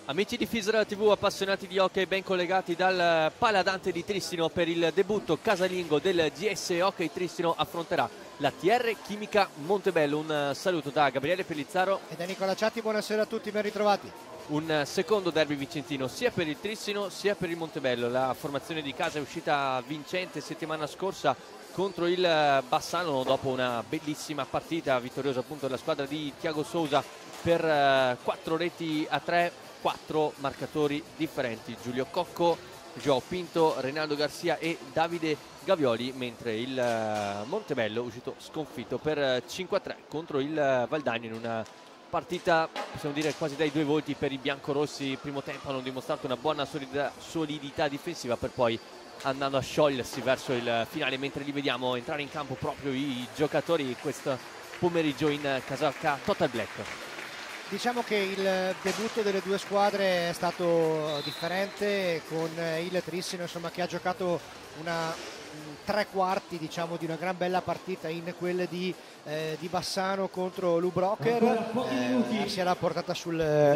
Amici di Fisra TV, appassionati di hockey ben collegati dal Paladante di Tristino per il debutto casalingo del GS Hockey Tristino, affronterà la TR Chimica Montebello. Un saluto da Gabriele Pellizzaro e da Nicola Ciatti, buonasera a tutti, ben ritrovati. Un secondo derby vicentino sia per il Tristino sia per il Montebello. La formazione di casa è uscita vincente settimana scorsa contro il Bassano dopo una bellissima partita vittoriosa appunto della squadra di Thiago Sousa per 4 reti a 3, 4 marcatori differenti: Giulio Cocco, Joao Pinto, Reinaldo Garcia e Davide Gavioli, mentre il Montebello è uscito sconfitto per 5 a 3 contro il Valdagno in una partita, possiamo dire, quasi dai due volti per i biancorossi. Il primo tempo hanno dimostrato una buona solidità difensiva per poi andando a sciogliersi verso il finale, mentre li vediamo entrare in campo proprio i giocatori questo pomeriggio in casacca Total Black. Diciamo che il debutto delle due squadre è stato differente, con il Tristino che ha giocato tre quarti diciamo di una gran bella partita in quelle di Bassano contro Lubrocker. Si era portata sul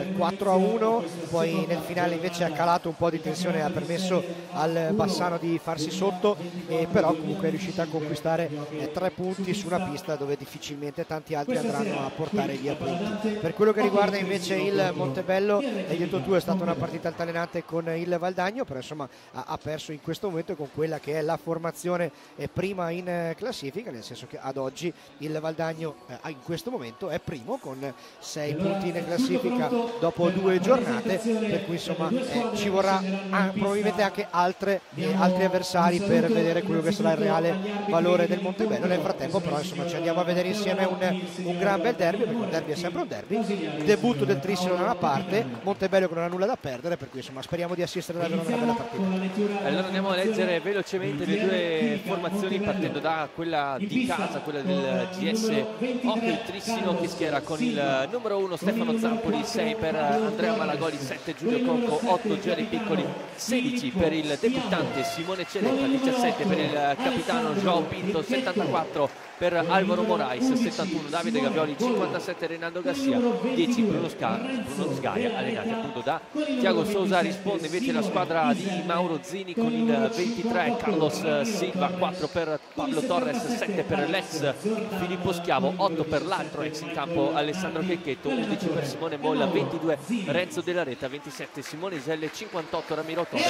4-1, poi nel finale invece ha calato un po' di tensione, ha permesso al Bassano di farsi sotto, però comunque è riuscita a conquistare 3 punti su una pista dove difficilmente tanti altri andranno a portare via punti. Per quello che riguarda invece il Montebello, hai detto tu, è stata una partita altalenante con il Valdagno, però ha perso in questo momento con quella che è la formazione prima in classifica, nel senso che ad oggi il Valdagno in questo momento è primo con 6 punti in classifica dopo 2 giornate, per cui ci vorrà probabilmente anche altri avversari per vedere quello che sarà il reale valore del Montebello. Nel frattempo però ci andiamo a vedere insieme un gran bel derby, perché un derby è sempre un derby. Il debutto del Tristino da una parte, Montebello che non ha nulla da perdere, per cui speriamo di assistere davvero a una bella partita. Allora andiamo a leggere velocemente le due formazioni, partendo da quella di casa, quella del GS Hockey Tristino, che schiera con il numero 1 Stefano Zampoli, 6 per Andrea Malagoli, 7 Giulio Cocco, 8 Gianni Piccoli, 16 per il debuttante Simone Ceretta, 17 per il capitano Joao Pinto, 74 per Alvaro Morais, 71 Davide Gavioli, 57 Reinaldo Garcia, 10 Bruno Sgaia, allenati appunto da Thiago Sousa. Risponde invece la squadra di Mauro Zini con il 23 Carlos Silva, 4 per Pablo Torres, 7 per l'ex Filippo Schiavo, 8 per l'altro ex in campo Alessandro Checchetto, 11 per Simone Molla, 22 Renzo Della Reta, 27 Simone Iselle, 58 Ramiro Torres,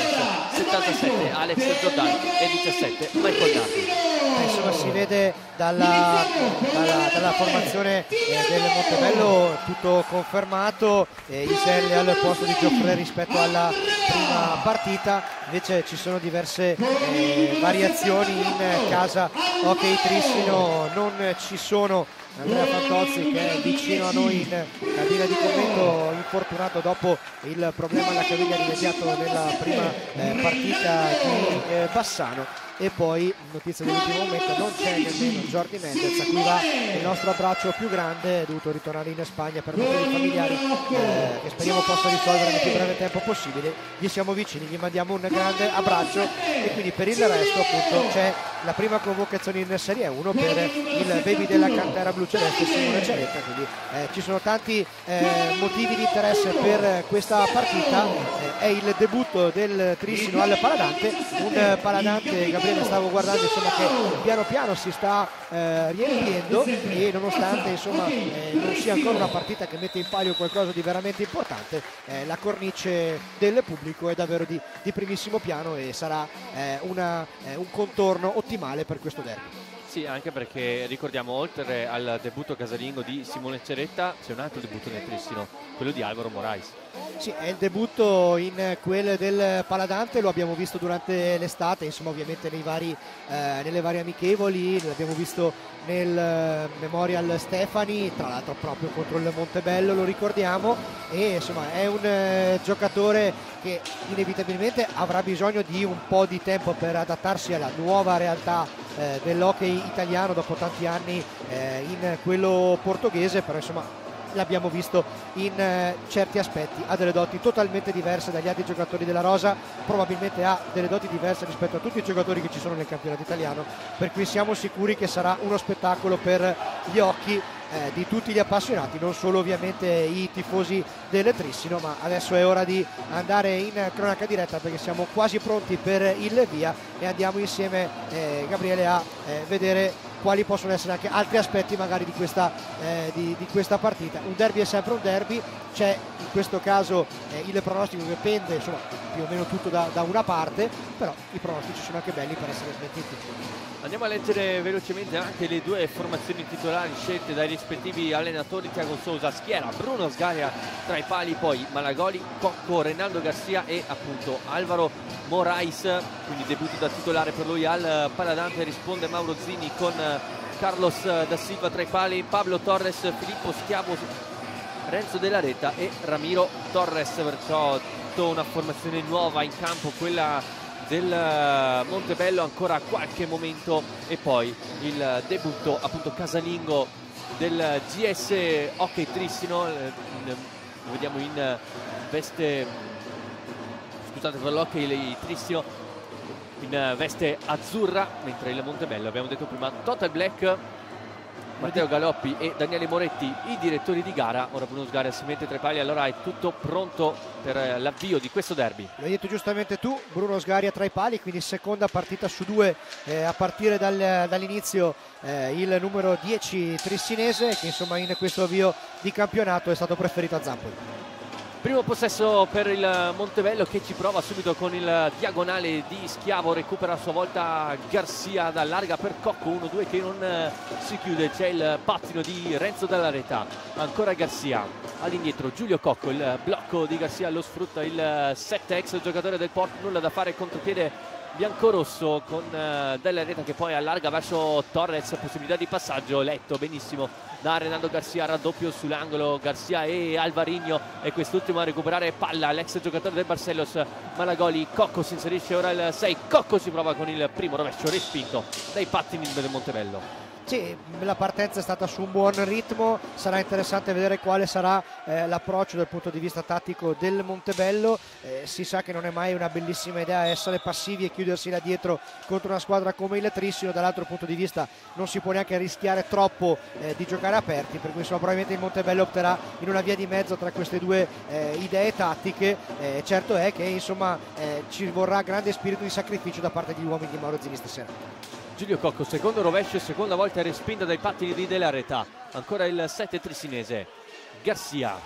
77 Alex Giordani e 17 Michael Nardi. Si vede dalla formazione del Montebello tutto confermato, Iselle al posto di Gioffre rispetto alla prima partita. Invece ci sono diverse variazioni in casa Hockey Tristino. Non ci sono Andrea Fantozzi, che è vicino a noi in cabina di commento, infortunato dopo il problema alla caviglia rimediato nella prima partita di Bassano. E poi, notizia dell'ultimo momento, non c'è nemmeno Jordi Mendez, a cui va il nostro abbraccio più grande. È dovuto ritornare in Spagna per motivi familiari che speriamo possa risolvere nel più breve tempo possibile. Gli siamo vicini, gli mandiamo un grande abbraccio, e quindi per il resto appunto c'è la prima convocazione in Serie 1 per il baby della cantera bluceleste Simone Ceretta, quindi ci sono tanti motivi di interesse per questa partita. È il debutto del Tristino al Paladante, un Paladante, Gabriele, stavo guardando che piano piano si sta riempiendo, e nonostante non sia ancora una partita che mette in palio qualcosa di veramente importante, la cornice del pubblico è davvero di primissimo piano, e sarà un contorno ottimale per questo derby. Sì, anche perché ricordiamo, oltre al debutto casalingo di Simone Ceretta, c'è un altro debutto nel Tristino, quello di Alvaro Morais. Sì, è il debutto in quel del Paladante, lo abbiamo visto durante l'estate, ovviamente nelle varie amichevoli, l'abbiamo visto nel Memorial Stefani, tra l'altro proprio contro il Montebello, lo ricordiamo, e è un giocatore che inevitabilmente avrà bisogno di un po' di tempo per adattarsi alla nuova realtà dell'hockey italiano dopo tanti anni in quello portoghese, però l'abbiamo visto in certi aspetti, ha delle doti totalmente diverse dagli altri giocatori della rosa, probabilmente ha delle doti diverse rispetto a tutti i giocatori che ci sono nel campionato italiano, per cui siamo sicuri che sarà uno spettacolo per gli occhi di tutti gli appassionati, non solo ovviamente i tifosi del Trissino. Ma adesso è ora di andare in cronaca diretta, perché siamo quasi pronti per il via e andiamo insieme, Gabriele, a vedere quali possono essere anche altri aspetti magari di questa partita. Un derby è sempre un derby, c'è in questo caso il pronostico che pende insomma più o meno tutto da una parte, però i pronostici sono anche belli per essere smentiti. Andiamo a leggere velocemente anche le due formazioni titolari scelte dai rispettivi allenatori. Thiago Sousa schiera Bruno Sgaria tra i pali, poi Malagoli, Cocco, Reinaldo Garcia e appunto Alvaro Morais, quindi debutto da titolare per lui al Paladante. Risponde Mauro Zini con Carlos da Silva tra i pali, Pablo Torres, Filippo Schiavo, Renzo Della Reta e Ramiro Torres. Perciò tutta una formazione nuova in campo, quella del Montebello. Ancora qualche momento e poi il debutto appunto casalingo del GS Hockey Trissino. Lo vediamo in veste, scusate per l'Hockey Trissino, in veste azzurra, mentre il Montebello, abbiamo detto prima, Total Black. Matteo Galoppi e Daniele Moretti i direttori di gara. Ora Bruno Sgaria si mette tra i pali, allora è tutto pronto per l'avvio di questo derby. L'hai detto giustamente tu, Bruno Sgaria tra i pali, quindi seconda partita su 2 a partire dall'inizio, il numero 10 trissinese, che insomma in questo avvio di campionato è stato preferito a Zampoli. Primo possesso per il Montebello, che ci prova subito con il diagonale di Schiavo, recupera a sua volta Garcia da larga per Cocco, 1-2 che non si chiude, c'è il pattino di Renzo Della Reta, ancora Garcia, all'indietro Giulio Cocco, il blocco di Garcia lo sfrutta il 7 ex giocatore del Porto, nulla da fare, contropiede biancorosso con Della Reta che poi allarga verso Torres, possibilità di passaggio, letto benissimo da Reinaldo Garcia, raddoppio sull'angolo, Garcia e Alvarinho e quest'ultimo a recuperare palla, l'ex giocatore del Barcellos, Malagoli, Cocco si inserisce ora il 6, Cocco si prova con il primo rovescio respinto dai pattini del Montebello. Sì, la partenza è stata su un buon ritmo, sarà interessante vedere quale sarà l'approccio dal punto di vista tattico del Montebello. Si sa che non è mai una bellissima idea essere passivi e chiudersi là dietro contro una squadra come il Trissino, dall'altro punto di vista non si può neanche rischiare troppo di giocare aperti, per cui insomma, probabilmente il Montebello opterà in una via di mezzo tra queste due idee tattiche. Certo è che insomma ci vorrà grande spirito di sacrificio da parte degli uomini di Mauro Zini stasera. Giulio Cocco, secondo rovescio, seconda volta respinta dai pattini di Della Reta, ancora il 7 trissinese, Garcia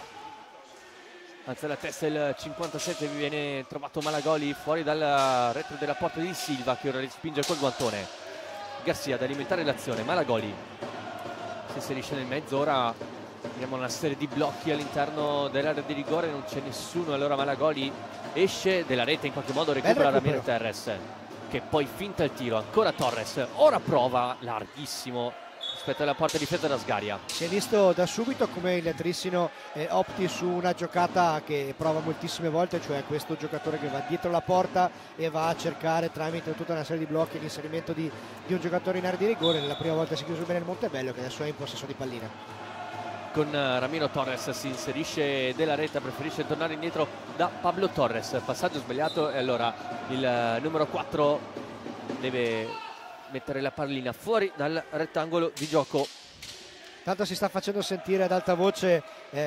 alza la testa, il 57, viene trovato Malagoli fuori dal retro della porta di Silva che ora respinge col guantone. Garcia ad alimentare l'azione, Malagoli si inserisce nel mezzo, ora vediamo una serie di blocchi all'interno dell'area di rigore, non c'è nessuno, allora Malagoli esce, Della Reta in qualche modo recupera Ramiro Torres che poi finta il tiro, ancora Torres, ora prova larghissimo rispetto alla porta difesa da Sgaria. Si è visto da subito come il Trissino opti su una giocata che prova moltissime volte, cioè questo giocatore che va dietro la porta e va a cercare tramite tutta una serie di blocchi l'inserimento di un giocatore in area di rigore. Nella prima volta si è chiuso bene il Montebello, che adesso è in possesso di pallina. Con Ramiro Torres si inserisce Della Reta, preferisce tornare indietro da Pablo Torres, passaggio sbagliato e allora il numero 4 deve mettere la pallina fuori dal rettangolo di gioco. Tanto si sta facendo sentire ad alta voce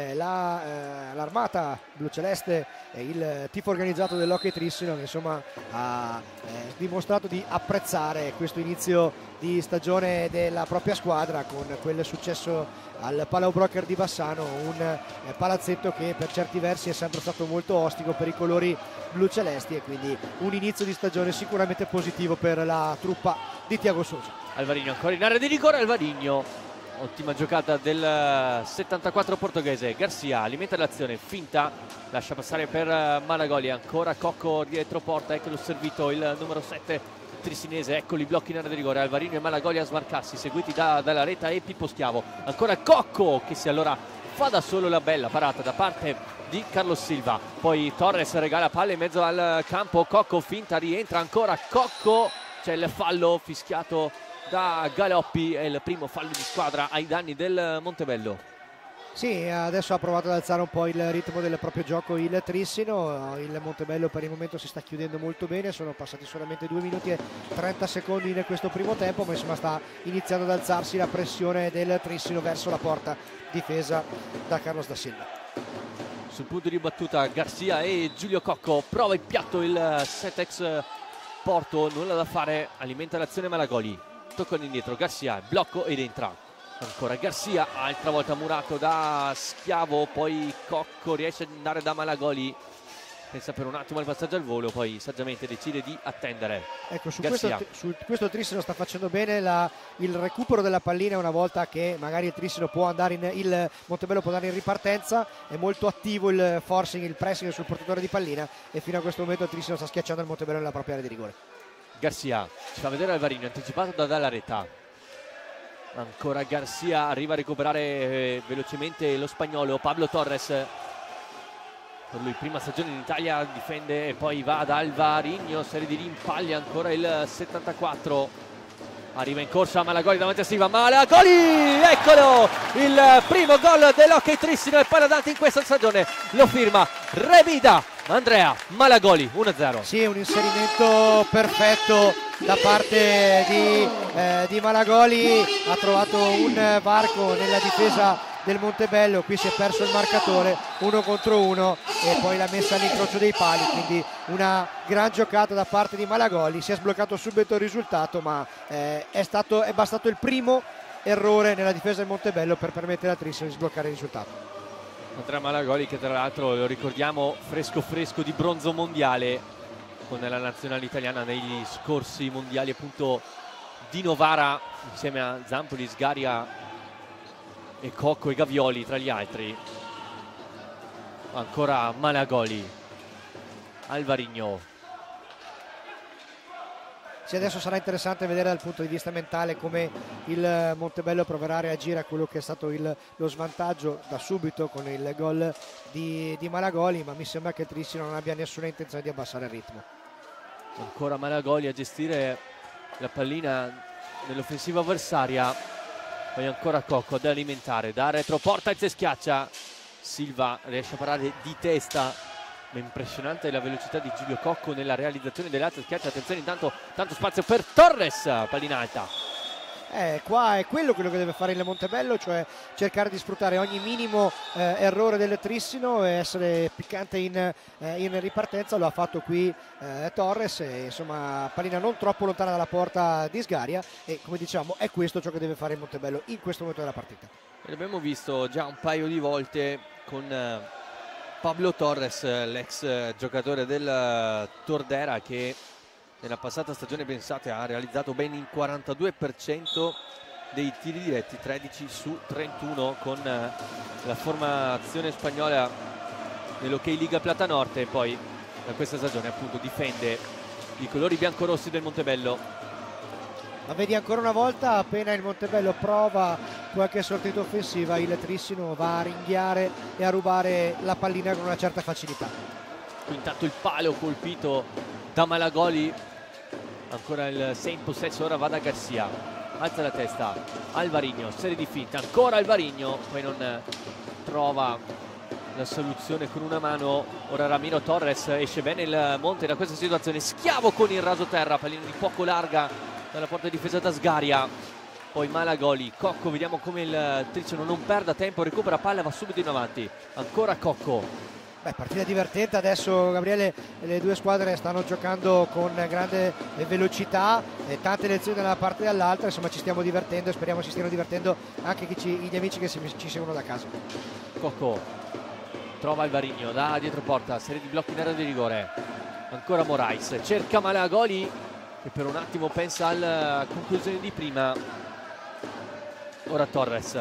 l'armata bluceleste, il tifo organizzato dell'Hockey Trissino, che insomma ha dimostrato di apprezzare questo inizio di stagione della propria squadra con quel successo al Palau Broker di Bassano, un palazzetto che per certi versi è sempre stato molto ostico per i colori blucelesti, e quindi un inizio di stagione sicuramente positivo per la truppa di Thiago Sousa. Alvarinho ancora in area di rigore, Alvarinho, ottima giocata del 74 portoghese. Garcia alimenta l'azione, finta, lascia passare per Malagoli, ancora Cocco dietro porta, ecco lo servito il numero 7 trissinese, eccoli i blocchi in area di rigore, Alvarinho e Malagoli a smarcarsi, seguiti Dalla Reta e Pippo Schiavo, ancora Cocco che si allora fa da solo la bella parata da parte di Carlos Silva, poi Torres regala palla in mezzo al campo, Cocco finta, rientra ancora Cocco, c'è il fallo fischiato da Galoppi, è il primo fallo di squadra ai danni del Montebello. Sì, adesso ha provato ad alzare un po' il ritmo del proprio gioco il Trissino. Il Montebello per il momento si sta chiudendo molto bene, sono passati solamente 2 minuti e 30 secondi in questo primo tempo, ma insomma sta iniziando ad alzarsi la pressione del Trissino verso la porta difesa da Carlos da Silva. Sul punto di battuta Garcia e Giulio Cocco, prova il piatto il Setex Porto, nulla da fare, alimenta l'azione Malagoli, tocca indietro, Garcia, blocco ed entra. Ancora Garcia, altra volta murato da Schiavo, poi Cocco riesce ad andare da Malagoli, pensa per un attimo al passaggio al volo, poi saggiamente decide di attendere. Ecco, su questo Trissino sta facendo bene il recupero della pallina una volta che magari il Trissino può andare il Montebello può andare in ripartenza. È molto attivo il forcing, il pressing sul portatore di pallina, e fino a questo momento il Trissino sta schiacciando il Montebello nella propria area di rigore. Garcia ci fa vedere Alvarinho, anticipato da Dalla Reta. Ancora Garcia, arriva a recuperare velocemente lo spagnolo Pablo Torres. Per lui prima stagione in Italia, difende e poi va ad Alvarinho, serie di rimpalli, ancora il 74. Arriva in corsa Malagoli davanti a Silva, Malagoli, eccolo il primo gol dell'Hockey Trissino e palla dante in questa stagione, lo firma Remida Andrea Malagoli, 1-0. Sì, è un inserimento perfetto da parte di Malagoli, ha trovato un varco nella difesa del Montebello, qui si è perso il marcatore 1 contro 1 e poi la messa all'incrocio dei pali, quindi una gran giocata da parte di Malagoli. Si è sbloccato subito il risultato, ma è bastato il primo errore nella difesa del Montebello per permettere al Trissino di sbloccare il risultato. Andrea Malagoli, che tra l'altro lo ricordiamo fresco di bronzo mondiale con la nazionale italiana negli scorsi mondiali appunto di Novara, insieme a Zampoli, Sgaria e Cocco e Gavioli tra gli altri. Ancora Malagoli, Alvarinho. Sì, adesso sarà interessante vedere dal punto di vista mentale come il Montebello proverà a reagire a quello che è stato lo svantaggio da subito con il gol di Malagoli, ma mi sembra che il Trissino non abbia nessuna intenzione di abbassare il ritmo. Ancora Malagoli a gestire la pallina nell'offensiva avversaria, poi ancora Cocco ad alimentare, da retroporta e schiaccia. Silva riesce a parare di testa, ma impressionante la velocità di Giulio Cocco nella realizzazione dell'altra schiaccia. Attenzione, intanto tanto spazio per Torres, pallina alta. Qua è quello che deve fare il Montebello, cioè cercare di sfruttare ogni minimo errore del Trissino e essere piccante in ripartenza. Lo ha fatto qui Torres, e insomma pallina non troppo lontana dalla porta di Sgaria, e come diciamo è questo ciò che deve fare il Montebello in questo momento della partita. L'abbiamo visto già un paio di volte con Pablo Torres, l'ex giocatore del Tordera, che nella passata stagione, pensate, ha realizzato ben il 42% dei tiri diretti, 13 su 31 con la formazione spagnola nell'Hockey Liga Plata Norte, e poi da questa stagione appunto difende i colori biancorossi del Montebello. Ma vedi, ancora una volta, appena il Montebello prova qualche sortita offensiva, il Trissino va a ringhiare e a rubare la pallina con una certa facilità. Qui intanto il palo colpito da Malagoli, ancora il 6 in possesso, ora va da Garcia, alza la testa Alvarinho, serie di finte, ancora Alvarinho, poi non trova la soluzione con una mano. Ora Ramiro Torres, esce bene il Monte da questa situazione, Schiavo con il raso terra, pallina di poco larga dalla porta difesa da Sgaria, poi Malagoli, Cocco, vediamo come il Trissino non perda tempo, recupera palla, va subito in avanti, ancora Cocco. Partita divertente adesso, Gabriele, le due squadre stanno giocando con grande velocità, tante lezioni da una parte e dall'altra, insomma ci stiamo divertendo e speriamo si stiano divertendo anche gli amici che ci seguono da casa. Cocco trova Alvarinho da dietro porta, serie di blocchi in area di rigore, ancora Morais, cerca Malagoli che per un attimo pensa alla conclusione di prima. Ora Torres,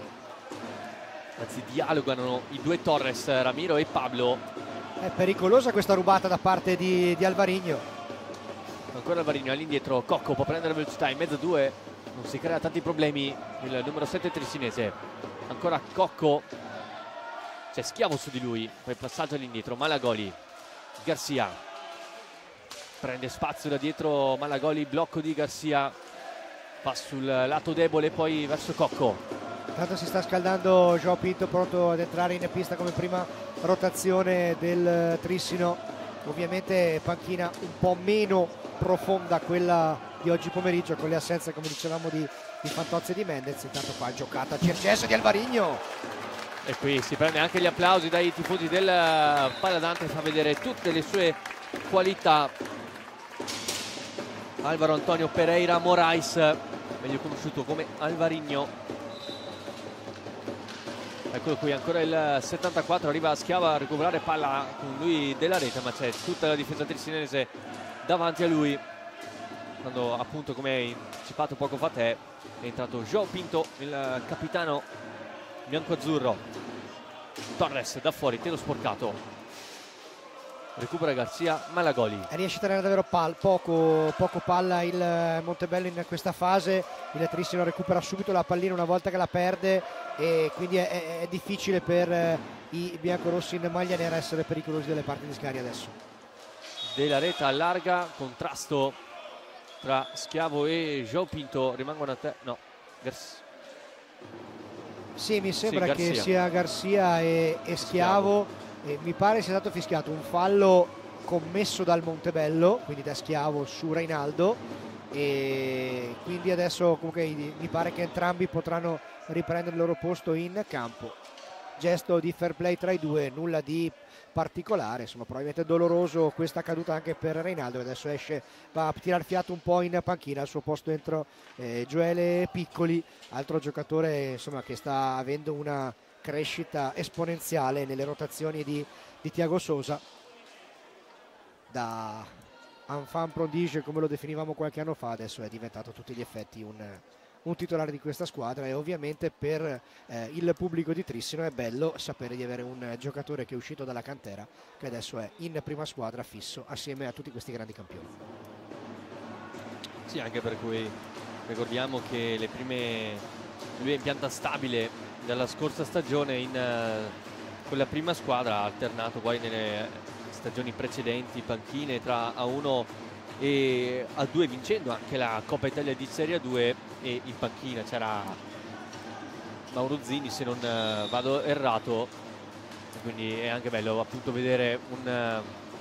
anzi dialogano i due Torres, Ramiro e Pablo. È pericolosa questa rubata da parte di Alvarinho. Ancora Alvarinho all'indietro, Cocco può prendere velocità in mezzo a due, non si crea tanti problemi il numero 7 trissinese. Ancora Cocco, c'è Schiavo su di lui, poi passaggio all'indietro, Malagoli, Garcia prende spazio da dietro Malagoli, blocco di Garcia, va sul lato debole poi verso Cocco, Intanto si sta scaldando Joao Pinto, pronto ad entrare in pista come prima rotazione del Trissino. Ovviamente panchina un po' meno profonda quella di oggi pomeriggio, con le assenze, come dicevamo, di Fantozzi e di Mendez. Intanto qua giocata Circesso di Alvarigno, e qui si prende anche gli applausi dai tifosi del Paladante, fa vedere tutte le sue qualità. Alvaro Antonio Pereira Morais, meglio conosciuto come Alvarigno. Eccolo qui, ancora il 74, arriva Schiava a recuperare palla con lui della rete, ma c'è tutta la difesa trissinese davanti a lui. Quando appunto, come hai anticipato poco fa te, è entrato Joao Pinto, il capitano bianco-azzurro. Torres da fuori, tiro sporcato. Recupera Garcia, Malagoli. Riesce a tenere davvero poco palla il Montebello in questa fase. Il Trissino recupera subito la pallina una volta che la perde, e quindi è difficile per i biancorossi in maglia nera essere pericolosi dalle parti di Scari adesso. Della Rete allarga, contrasto tra Schiavo e Joao Pinto. Rimangono a te, no, sì, mi sembra sì, che sia Garcia e Schiavo. Mi pare sia stato fischiato un fallo commesso dal Montebello, quindi da Schiavo su Reinaldo, e quindi adesso comunque mi pare che entrambi potranno riprendere il loro posto in campo. Gesto di fair play tra i due, nulla di particolare, insomma probabilmente doloroso questa caduta anche per Reinaldo, che adesso esce, va a tirar fiato un po' in panchina. Al suo posto dentro Gioele Piccoli, altro giocatore insomma che sta avendo una crescita esponenziale nelle rotazioni di Thiago Sousa, da enfant prodige come lo definivamo qualche anno fa, adesso è diventato a tutti gli effetti un titolare di questa squadra. E ovviamente per il pubblico di Trissino è bello sapere di avere un giocatore che è uscito dalla cantera, che adesso è in prima squadra fisso assieme a tutti questi grandi campioni. Sì, anche per cui ricordiamo che lui è in pianta stabile dalla scorsa stagione con la prima squadra, ha alternato poi nelle stagioni precedenti panchine tra A1 e A2, vincendo anche la Coppa Italia di Serie A2, e in panchina c'era Mauro Zini, se non vado errato, quindi è anche bello appunto vedere un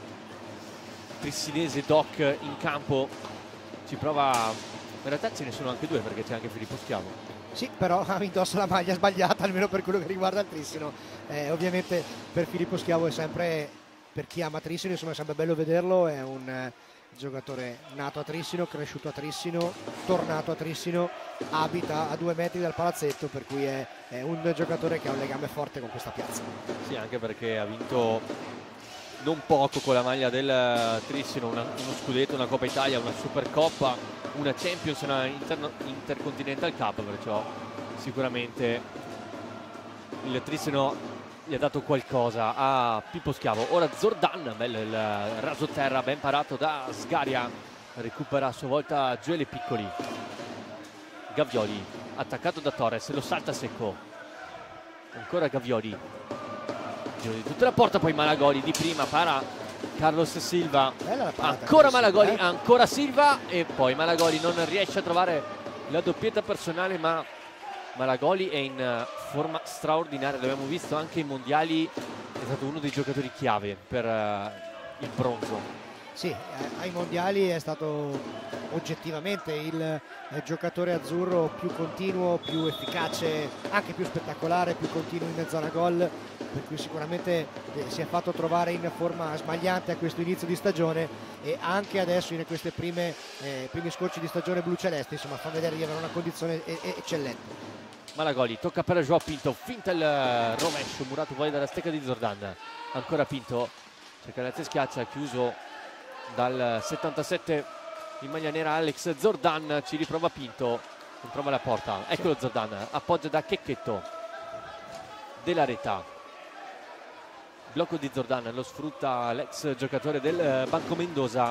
trissinese doc in campo. Ci prova, in realtà ce ne sono anche due, perché c'è anche Filippo Schiavo. Sì, però ha indosso la maglia sbagliata, almeno per quello che riguarda il Trissino. Ovviamente per Filippo Schiavo è sempre, per chi ama Trissino, insomma è sempre bello vederlo. È un giocatore nato a Trissino, cresciuto a Trissino, tornato a Trissino, abita a 2 metri dal palazzetto, per cui è un giocatore che ha un legame forte con questa piazza. Sì, anche perché ha vinto non poco con la maglia del Trissino, uno scudetto, una Coppa Italia, una Supercoppa, una Champions, una Intercontinental Cup, perciò sicuramente il Trissino gli ha dato qualcosa a Pippo Schiavo. Ora Zordan, bello il rasoterra ben parato da Sgaria, recupera a sua volta Gioele Piccoli. Gavioli attaccato da Torres, lo salta secco, ancora Gavioli, giro di tutta la porta, poi Malagoli di prima, para Carlos Silva, ancora Malagoli, ancora Silva, e poi Malagoli non riesce a trovare la doppietta personale, ma Malagoli è in forma straordinaria, l'abbiamo visto anche ai mondiali, è stato uno dei giocatori chiave per il bronzo. Sì, ai mondiali è stato oggettivamente il giocatore azzurro più continuo, più efficace, anche più spettacolare, più continuo in zona gol, per cui sicuramente si è fatto trovare in forma smagliante a questo inizio di stagione, e anche adesso in queste primi scorci di stagione blu-celeste, insomma fa vedere di avere una condizione eccellente. Malagoli tocca per Joao Pinto, finta il rovescio murato poi dalla stecca di Zordan, ancora Pinto, cerca la schiaccia, chiuso dal 77 in maglia nera Alex Zordan, ci riprova Pinto, non trova la porta, eccolo Zordan, appoggia da Checchetto, della Reta, blocco di Zordan, lo sfrutta l'ex giocatore del Banco Mendoza,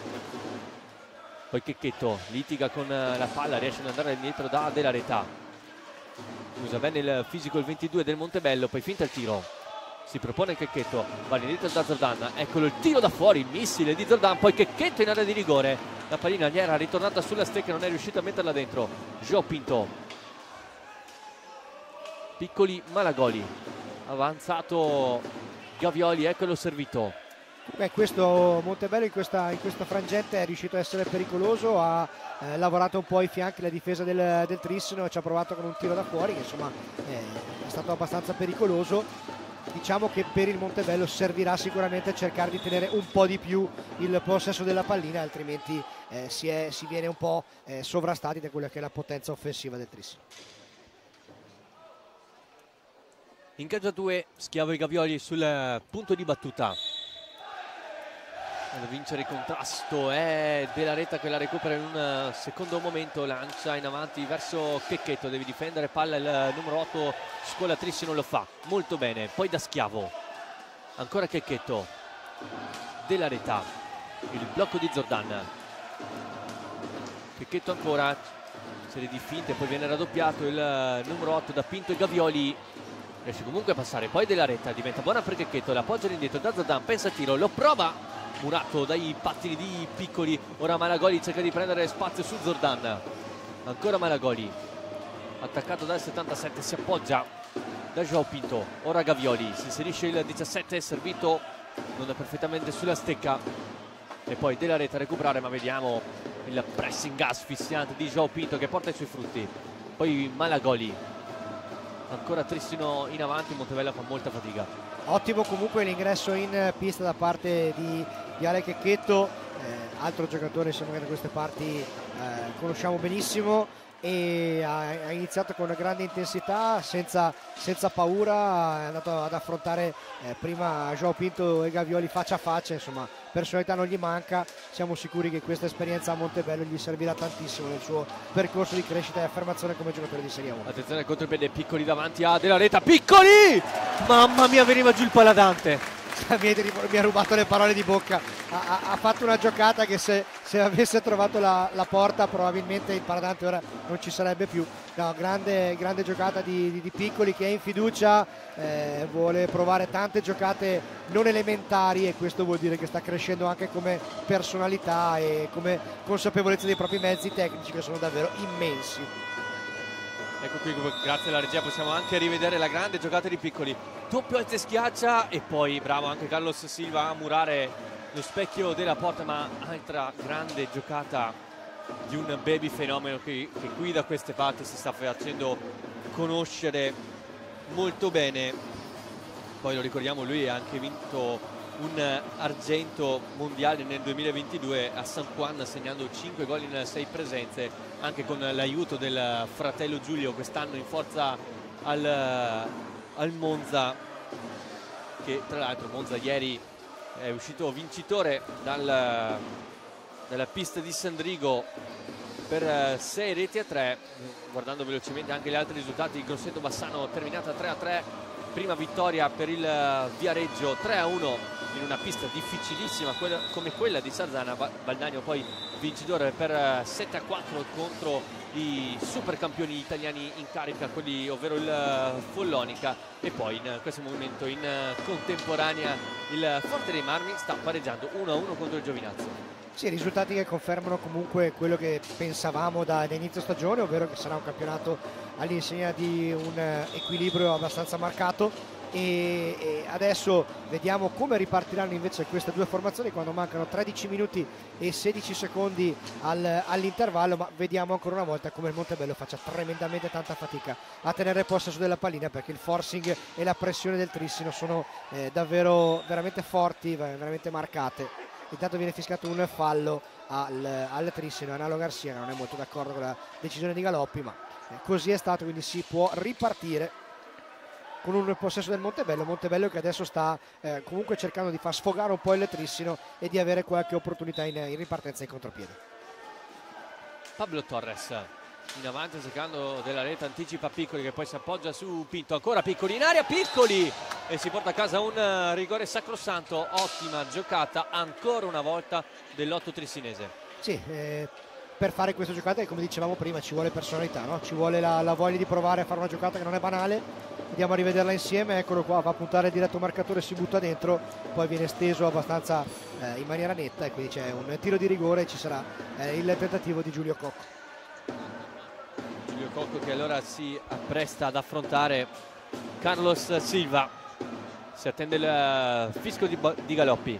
poi Checchetto litiga con la palla, riesce ad andare indietro da della Reta, usa bene il fisico il 22 del Montebello, poi finta il tiro, si propone Checchetto, va indietro da Zordan, eccolo il tiro da fuori, il missile di Zordan, poi Checchetto in area di rigore, la pallina gli era ritornata sulla stecca, non è riuscito a metterla dentro. Joao Pinto Piccoli, Malagoli, avanzato Gavioli, eccolo servito. Questo Montebello in questa frangente è riuscito a essere pericoloso, ha lavorato un po' ai fianchi la difesa del Trissino, ci ha provato con un tiro da fuori che insomma è stato abbastanza pericoloso. Diciamo che per il Montebello servirà sicuramente cercare di tenere un po' di più il possesso della pallina, altrimenti si viene un po' sovrastati da quella che è la potenza offensiva del Trissino. Ingaggiatore, Schiavo e Gavioli sul punto di battuta. A vincere il contrasto è Della Reta che la recupera in un secondo momento, lancia in avanti verso Checchetto, deve difendere palla il numero 8 Scuola Trissino, lo fa molto bene, poi da Schiavo ancora Checchetto, Della Reta, il blocco di Zordan, Checchetto ancora, serie di finte, poi viene raddoppiato il numero 8 da Pinto e Gavioli riesce comunque a passare, poi Della Reta diventa buona per Checchetto, la appoggia indietro da Zordan, pensa a tiro, lo prova, murato dai pattini di Piccoli. Ora Malagoli cerca di prendere spazio su Zordan, ancora Malagoli attaccato dal 77, si appoggia da Joao Pinto, ora Gavioli, si inserisce il 17 servito, non è perfettamente sulla stecca e poi Della Reta a recuperare, ma vediamo il pressing asfissiante di Joao Pinto che porta i suoi frutti, poi Malagoli, ancora Trissino in avanti, Montebello fa molta fatica. Ottimo comunque l'ingresso in pista da parte di Ale Checchetto, altro giocatore insomma, che da queste parti conosciamo benissimo, e ha iniziato con grande intensità, senza paura, è andato ad affrontare prima Joao Pinto e Gavioli faccia a faccia, insomma personalità non gli manca, siamo sicuri che questa esperienza a Montebello gli servirà tantissimo nel suo percorso di crescita e affermazione come giocatore di Serie 1. Attenzione al contropiede, Piccoli davanti a Della Reta, Piccoli! Mamma mia, veniva giù il paladante. Mi ha rubato le parole di bocca, ha fatto una giocata che se avesse trovato la porta probabilmente il paradante ora non ci sarebbe più. No, grande giocata di Piccoli che è in fiducia, vuole provare tante giocate non elementari e questo vuol dire che sta crescendo anche come personalità e come consapevolezza dei propri mezzi tecnici che sono davvero immensi. Ecco qui, grazie alla regia possiamo anche rivedere la grande giocata di Piccoli, doppio alza e schiaccia e poi bravo anche Carlos Silva a murare lo specchio della porta, ma altra grande giocata di un baby fenomeno che qui da queste parti si sta facendo conoscere molto bene. Poi lo ricordiamo, lui ha anche vinto un argento mondiale nel 2022 a San Juan, segnando 5 gol in 6 presenze, anche con l'aiuto del fratello Giulio quest'anno in forza al Monza, che tra l'altro Monza ieri è uscito vincitore dalla pista di Sandrigo per 6 reti a 3. Guardando velocemente anche gli altri risultati, Grosseto Bassano terminata 3-3, prima vittoria per il Viareggio 3-1 in una pista difficilissima come quella di Sarzana. Valdagno poi vincitore per 7-4 contro i super campioni italiani in carica, quelli ovvero il Follonica, e poi in questo momento in contemporanea il Forte dei Marmi sta pareggiando 1-1 contro il Giovinazzo. Sì, risultati che confermano comunque quello che pensavamo da inizio stagione, ovvero che sarà un campionato all'insegna di un equilibrio abbastanza marcato, e adesso vediamo come ripartiranno invece queste due formazioni quando mancano 13 minuti e 16 secondi all'intervallo, ma vediamo ancora una volta come il Montebello faccia tremendamente tanta fatica a tenere possesso della pallina, perché il forcing e la pressione del Trissino sono davvero veramente forti, veramente marcate. Intanto viene fischiato un fallo al Trissino, Analo Garcia non è molto d'accordo con la decisione di Galoppi, ma così è stato, quindi si può ripartire con un possesso del Montebello che adesso sta comunque cercando di far sfogare un po' il Trissino e di avere qualche opportunità in ripartenza in contropiede. Pablo Torres in avanti cercando Della Reta, anticipa Piccoli che poi si appoggia su Pinto, ancora Piccoli in aria, Piccoli, e si porta a casa un rigore sacrosanto. Ottima giocata ancora una volta dell'8 trissinese. Sì, per fare questa giocata, come dicevamo prima, ci vuole personalità, no? Ci vuole la voglia di provare a fare una giocata che non è banale. Andiamo a rivederla insieme, eccolo qua, va a puntare diretto marcatore, si butta dentro, poi viene steso abbastanza in maniera netta e quindi c'è un tiro di rigore e ci sarà il tentativo di Giulio Cocco. Giulio Cocco che allora si appresta ad affrontare Carlos Silva. Si attende il fischio di Galoppi.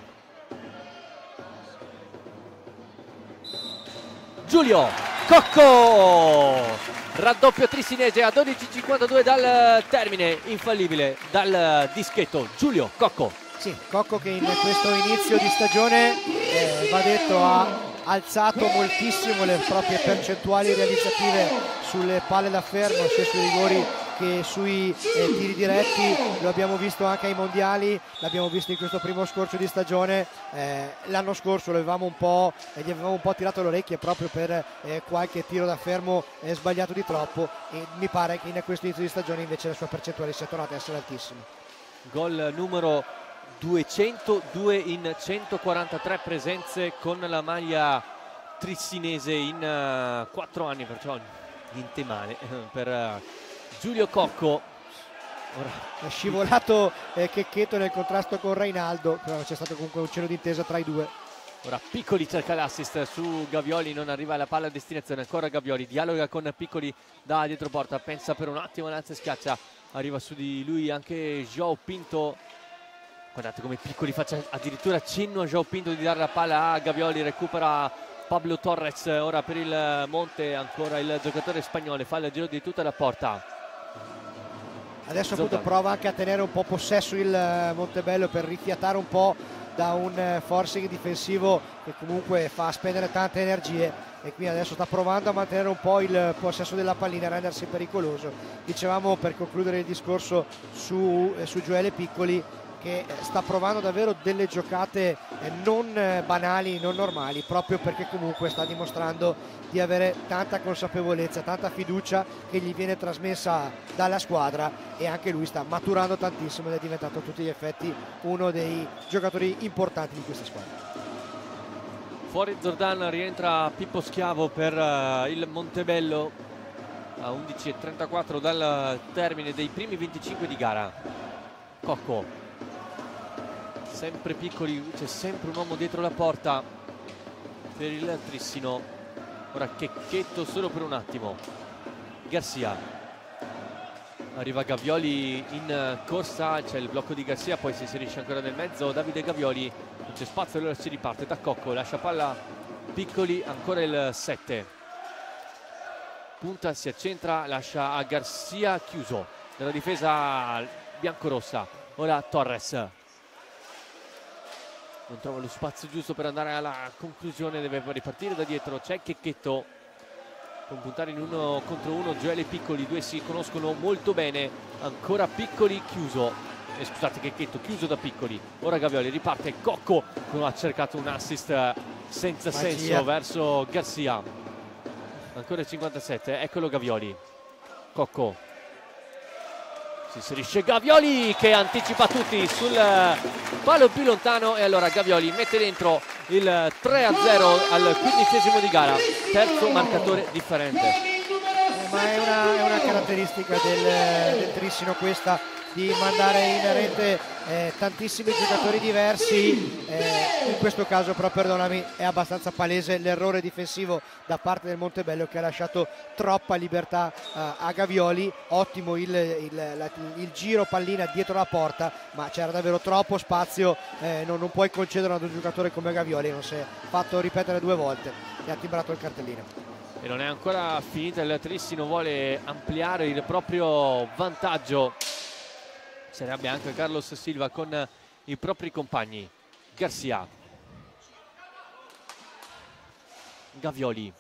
Giulio Cocco, raddoppio trissinese a 12:52 dal termine, infallibile dal dischetto. Giulio Cocco. Sì, Cocco che in questo inizio di stagione, va detto, ha alzato moltissimo le proprie percentuali realizzative sulle palle da fermo, sia sui rigori che sui tiri diretti. Lo abbiamo visto anche ai mondiali, l'abbiamo visto in questo primo scorcio di stagione. L'anno scorso gli avevamo un po' tirato le orecchie proprio per qualche tiro da fermo sbagliato di troppo, e mi pare che in questo inizio di stagione invece la sua percentuale sia tornata a essere altissima. Gol numero 202 in 143 presenze con la maglia trissinese in 4 anni, perciò niente male per Giulio Cocco. Ora è scivolato Checchetto nel contrasto con Reinaldo, però c'è stato comunque un cielo d'intesa tra i due. Ora Piccoli cerca l'assist su Gavioli, non arriva la palla a destinazione, ancora Gavioli, dialoga con Piccoli da dietro porta, pensa per un attimo, lanza e schiaccia, arriva su di lui anche João Pinto. Guardate come Piccoli faccia addirittura cenno a João Pinto di dare la palla a Gavioli, recupera Pablo Torres, ora per il Monte, ancora il giocatore spagnolo, fa il giro di tutta la porta. Adesso appunto prova anche a tenere un po' possesso il Montebello per rifiatare un po' da un forcing difensivo che comunque fa spendere tante energie, e qui adesso sta provando a mantenere un po' il possesso della pallina e rendersi pericoloso. Dicevamo, per concludere il discorso su Gioele Piccoli, che sta provando davvero delle giocate non banali, non normali, proprio perché comunque sta dimostrando di avere tanta consapevolezza, tanta fiducia che gli viene trasmessa dalla squadra, e anche lui sta maturando tantissimo ed è diventato a tutti gli effetti uno dei giocatori importanti di questa squadra. Fuori Zordan, rientra Pippo Schiavo per il Montebello a 11:34 dal termine dei primi 25 di gara. Cocco, sempre Piccoli, c'è sempre un uomo dietro la porta per il Trissino. Ora Checchetto solo per un attimo. Garcia, arriva Gavioli in corsa, c'è il blocco di Garcia, poi si inserisce ancora nel mezzo Davide Gavioli, non c'è spazio, allora si riparte da Cocco, lascia palla Piccoli, ancora il 7, punta, si accentra, lascia a Garcia, chiuso nella difesa biancorossa. Ora Torres non trova lo spazio giusto per andare alla conclusione, deve ripartire da dietro, c'è Checchetto, può puntare in 1 contro 1 Gioele Piccoli, due si conoscono molto bene, ancora Piccoli chiuso, scusate, Checchetto chiuso da Piccoli, ora Gavioli riparte, Cocco ha cercato un assist senza senso verso Garcia, ancora 57, eccolo Gavioli, Cocco. Si inserisce Gavioli che anticipa tutti sul palo più lontano, e allora Gavioli mette dentro il 3-0 al 15° di gara, terzo marcatore differente. Ma è una caratteristica del Trissino questa, di mandare in rete tantissimi giocatori diversi. In questo caso però, perdonami, è abbastanza palese l'errore difensivo da parte del Montebello, che ha lasciato troppa libertà a Gavioli. Ottimo il giro pallina dietro la porta, ma c'era davvero troppo spazio, non puoi concedere ad un giocatore come Gavioli, non si è fatto ripetere 2 volte e ha timbrato il cartellino. E non è ancora finita, il Trissino vuole ampliare il proprio vantaggio. Sarebbe anche Carlos Silva con i propri compagni. Garcia, Gavioli,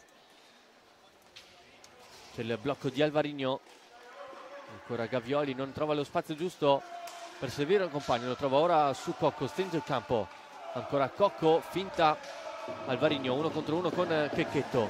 c'è il blocco di Alvarinho, ancora Gavioli, non trova lo spazio giusto per servire un compagno, lo trova ora su Cocco, stringe il campo, ancora Cocco, finta Alvarinho, 1 contro 1 con Checchetto.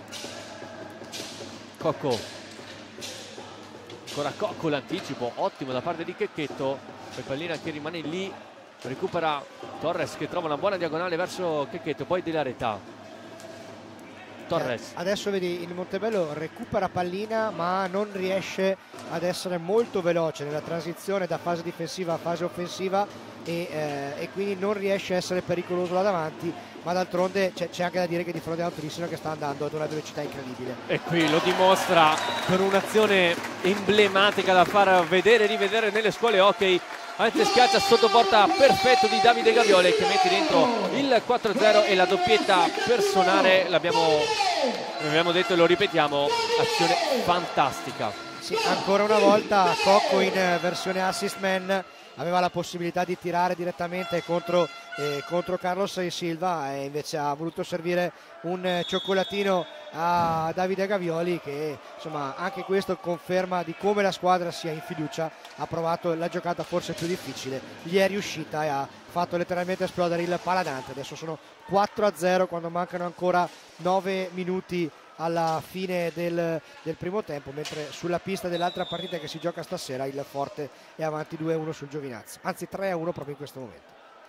Cocco, ancora Cocco, l'anticipo ottimo da parte di Checchetto, poi pallina che rimane lì, recupera Torres che trova una buona diagonale verso Checchetto, poi della reta. Torres. Adesso vedi il Montebello recupera pallina ma non riesce ad essere molto veloce nella transizione da fase difensiva a fase offensiva e quindi non riesce a essere pericoloso là davanti, ma d'altronde c'è anche da dire che di fronte a un Trissino che sta andando ad una velocità incredibile. E qui lo dimostra con un'azione emblematica da far vedere e rivedere nelle scuole hockey. Anzi, schiaccia sotto porta perfetto di Davide Gavioli che mette dentro il 4-0 e la doppietta personale. L'abbiamo detto e lo ripetiamo, azione fantastica. Sì, ancora una volta Cocco in versione assist man aveva la possibilità di tirare direttamente contro Carlos e Silva e invece ha voluto servire un cioccolatino a Davide Gavioli, che insomma anche questo conferma di come la squadra sia in fiducia. Ha provato la giocata forse più difficile, gli è riuscita e ha fatto letteralmente esplodere il Paladante. Adesso sono 4-0 quando mancano ancora 9 minuti alla fine del primo tempo, mentre sulla pista dell'altra partita che si gioca stasera il Forte è avanti 2-1 sul Giovinazzo, anzi 3-1 proprio in questo momento.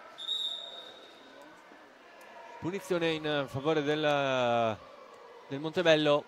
Punizione in favore del Montebello,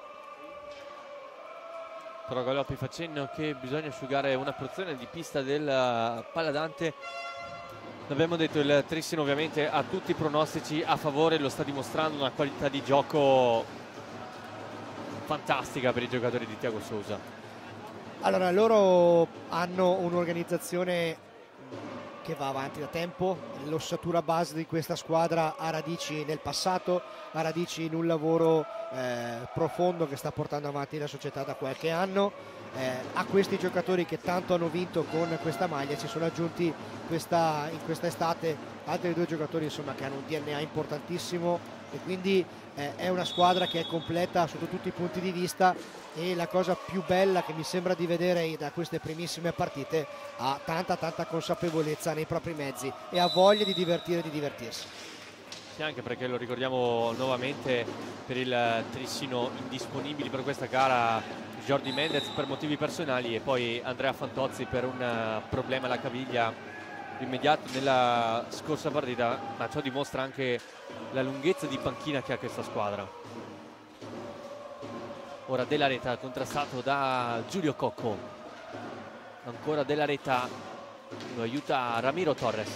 però Galoppi fa cenno che bisogna asciugare una porzione di pista del Paladante. L'abbiamo detto, il Trissino ovviamente ha tutti i pronostici a favore, lo sta dimostrando, una qualità di gioco fantastica per i giocatori di Thiago Sousa. Allora, loro hanno un'organizzazione che va avanti da tempo, l'ossatura base di questa squadra ha radici nel passato, ha radici in un lavoro profondo che sta portando avanti la società da qualche anno. A questi giocatori che tanto hanno vinto con questa maglia si sono aggiunti in questa estate altri due giocatori insomma che hanno un DNA importantissimo e quindi è una squadra che è completa sotto tutti i punti di vista, e la cosa più bella che mi sembra di vedere da queste primissime partite, ha tanta consapevolezza nei propri mezzi e ha voglia di divertire e di divertirsi. Sì, anche perché lo ricordiamo nuovamente, per il Trissino indisponibili per questa gara Jordi Mendez per motivi personali e poi Andrea Fantozzi per un problema alla caviglia immediato nella scorsa partita, ma ciò dimostra anche la lunghezza di panchina che ha questa squadra. Ora Della Reta contrastato da Giulio Cocco, ancora Della Reta, lo aiuta Ramiro Torres,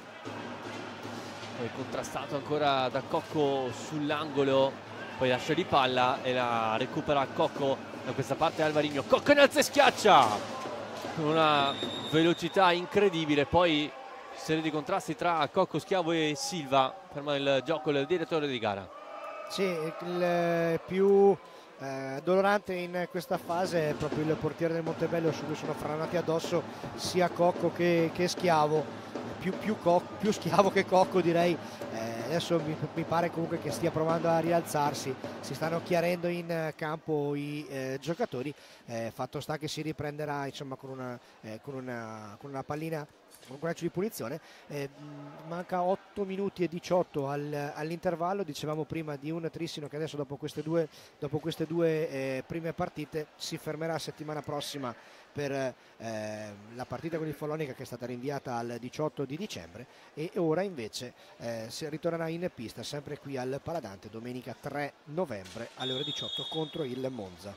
poi contrastato ancora da Cocco sull'angolo, poi lascia di palla e la recupera Cocco da questa parte. Alvarinho, Cocco in alza e schiaccia con una velocità incredibile, poi serie di contrasti tra Cocco, Schiavo e Silva. Ferma il gioco il direttore di gara. Sì, il più dolorante in questa fase è proprio il portiere del Montebello, su cui sono franati addosso sia Cocco che Schiavo, più Schiavo che Cocco direi. Adesso mi pare comunque che stia provando a rialzarsi, si stanno chiarendo in campo i giocatori, fatto sta che si riprenderà insomma con una pallina, con un calcio di punizione. Manca 8 minuti e 18 all'intervallo. Dicevamo prima di un Trissino che adesso dopo queste due prime partite si fermerà settimana prossima per la partita con il Follonica, che è stata rinviata al 18 di dicembre, e ora invece si ritornerà in pista sempre qui al Paladante domenica 3 novembre alle ore 18 contro il Monza.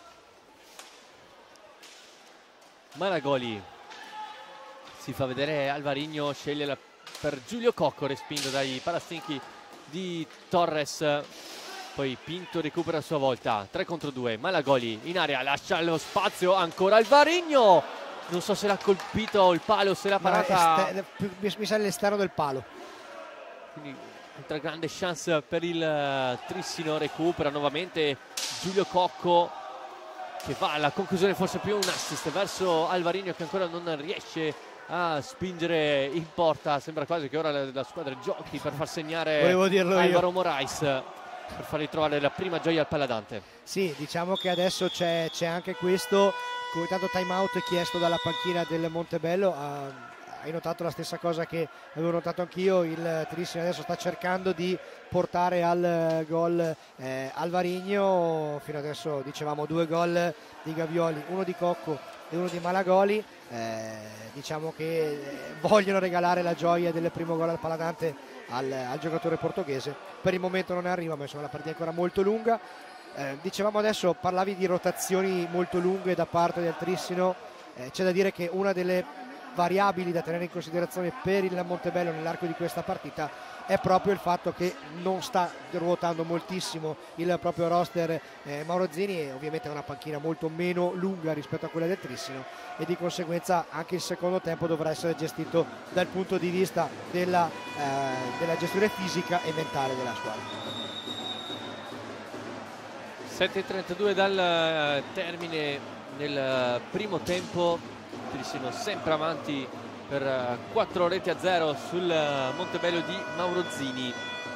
Malagoli si fa vedere, Alvarinho sceglie per Giulio Cocco, respinto dai palastinchi di Torres, poi Pinto recupera a sua volta, 3 contro 2, Malagoli in area, lascia lo spazio, ancora Alvarinho, non so se l'ha colpito il palo, se l'ha parata, mi sa l'esterno del palo, quindi altra grande chance per il Trissino. Recupera nuovamente Giulio Cocco che va alla conclusione, forse più un assist verso Alvarinho che ancora non riesce a spingere in porta. Sembra quasi che ora la squadra giochi per far segnare Alvaro Morais, per far ritrovare la prima gioia al Paladante. Sì, diciamo che adesso c'è anche questo, come tanto time out chiesto dalla panchina del Montebello. Hai notato la stessa cosa che avevo notato anch'io, il Trissino adesso sta cercando di portare al gol Alvarinho. Fino adesso dicevamo 2 gol di Gavioli, uno di Cocco e uno di Malagoli. Diciamo che vogliono regalare la gioia del primo gol al Paladante al giocatore portoghese. Per il momento non ne arriva, ma insomma la partita è ancora molto lunga. Dicevamo adesso, parlavi di rotazioni molto lunghe da parte del Trissino. C'è da dire che una delle variabili da tenere in considerazione per il Montebello nell'arco di questa partita è proprio il fatto che non sta ruotando moltissimo il proprio roster Mauro-Zini, e ovviamente è una panchina molto meno lunga rispetto a quella del Trissino, e di conseguenza anche il secondo tempo dovrà essere gestito dal punto di vista della gestione fisica e mentale della squadra. 7:32 dal termine del primo tempo, Trissino sempre avanti per 4-0 sul Montebello di Mauro-Zini.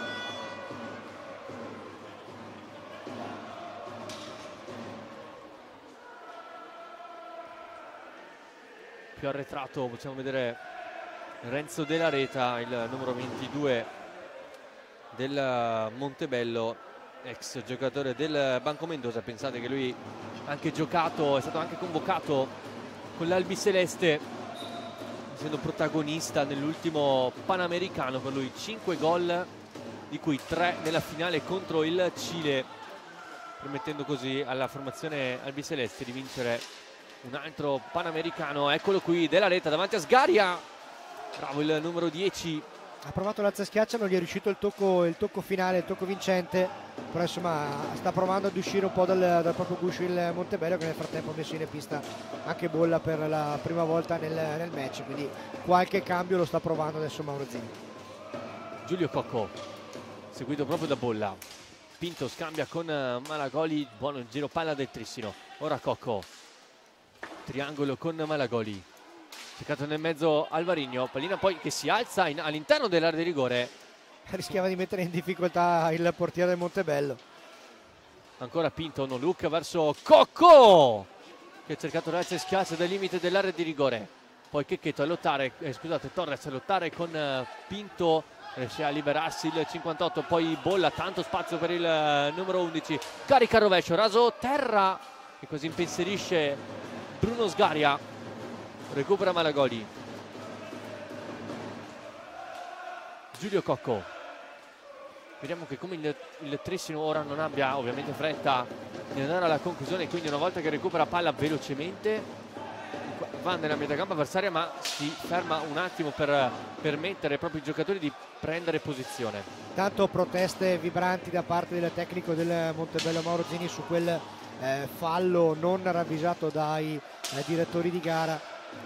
Più arretrato possiamo vedere Renzo Della Reta, il numero 22 del Montebello, ex giocatore del Banco Mendoza. Pensate che lui ha anche giocato, è stato anche convocato con l'Albiceleste, essendo protagonista nell'ultimo Panamericano. Per lui 5 gol, di cui 3 nella finale contro il Cile, permettendo così alla formazione albiceleste di vincere un altro Panamericano. Eccolo qui, Della Reta davanti a Sgaria, bravo il numero 10. Ha provato l'alza schiaccia, non gli è riuscito il tocco finale, il tocco vincente, però insomma sta provando ad uscire un po' dal proprio guscio il Montebello, che nel frattempo ha messo in pista anche Bolla per la prima volta nel match, quindi qualche cambio lo sta provando adesso Mauro-Zini. Giulio Cocco, seguito proprio da Bolla. Pinto scambia con Malagoli, buono il giro palla del Trissino. Ora Cocco, triangolo con Malagoli, cercato nel mezzo Alvarino, pallina poi che si alza all'interno dell'area di rigore. Rischiava di mettere in difficoltà il portiere del Montebello. Ancora Pinto, no look verso Cocco, che ha cercato l'alza e schiaccia dal limite dell'area di rigore. Poi Checchetto a lottare, Torres a lottare con Pinto, riesce a liberarsi il 58, poi Bolla, tanto spazio per il numero 11, carica al rovescio, raso terra, e così impensierisce Bruno Sgaria, recupera Malagoli. Giulio Cocco, vediamo che come il Trissino ora non abbia ovviamente fretta di andare alla conclusione, quindi una volta che recupera palla velocemente va nella metacampo avversaria, ma si ferma un attimo per permettere ai propri giocatori di prendere posizione. Tanto proteste vibranti da parte del tecnico del Montebello Mauro-Zini su quel fallo non ravvisato dai direttori di gara.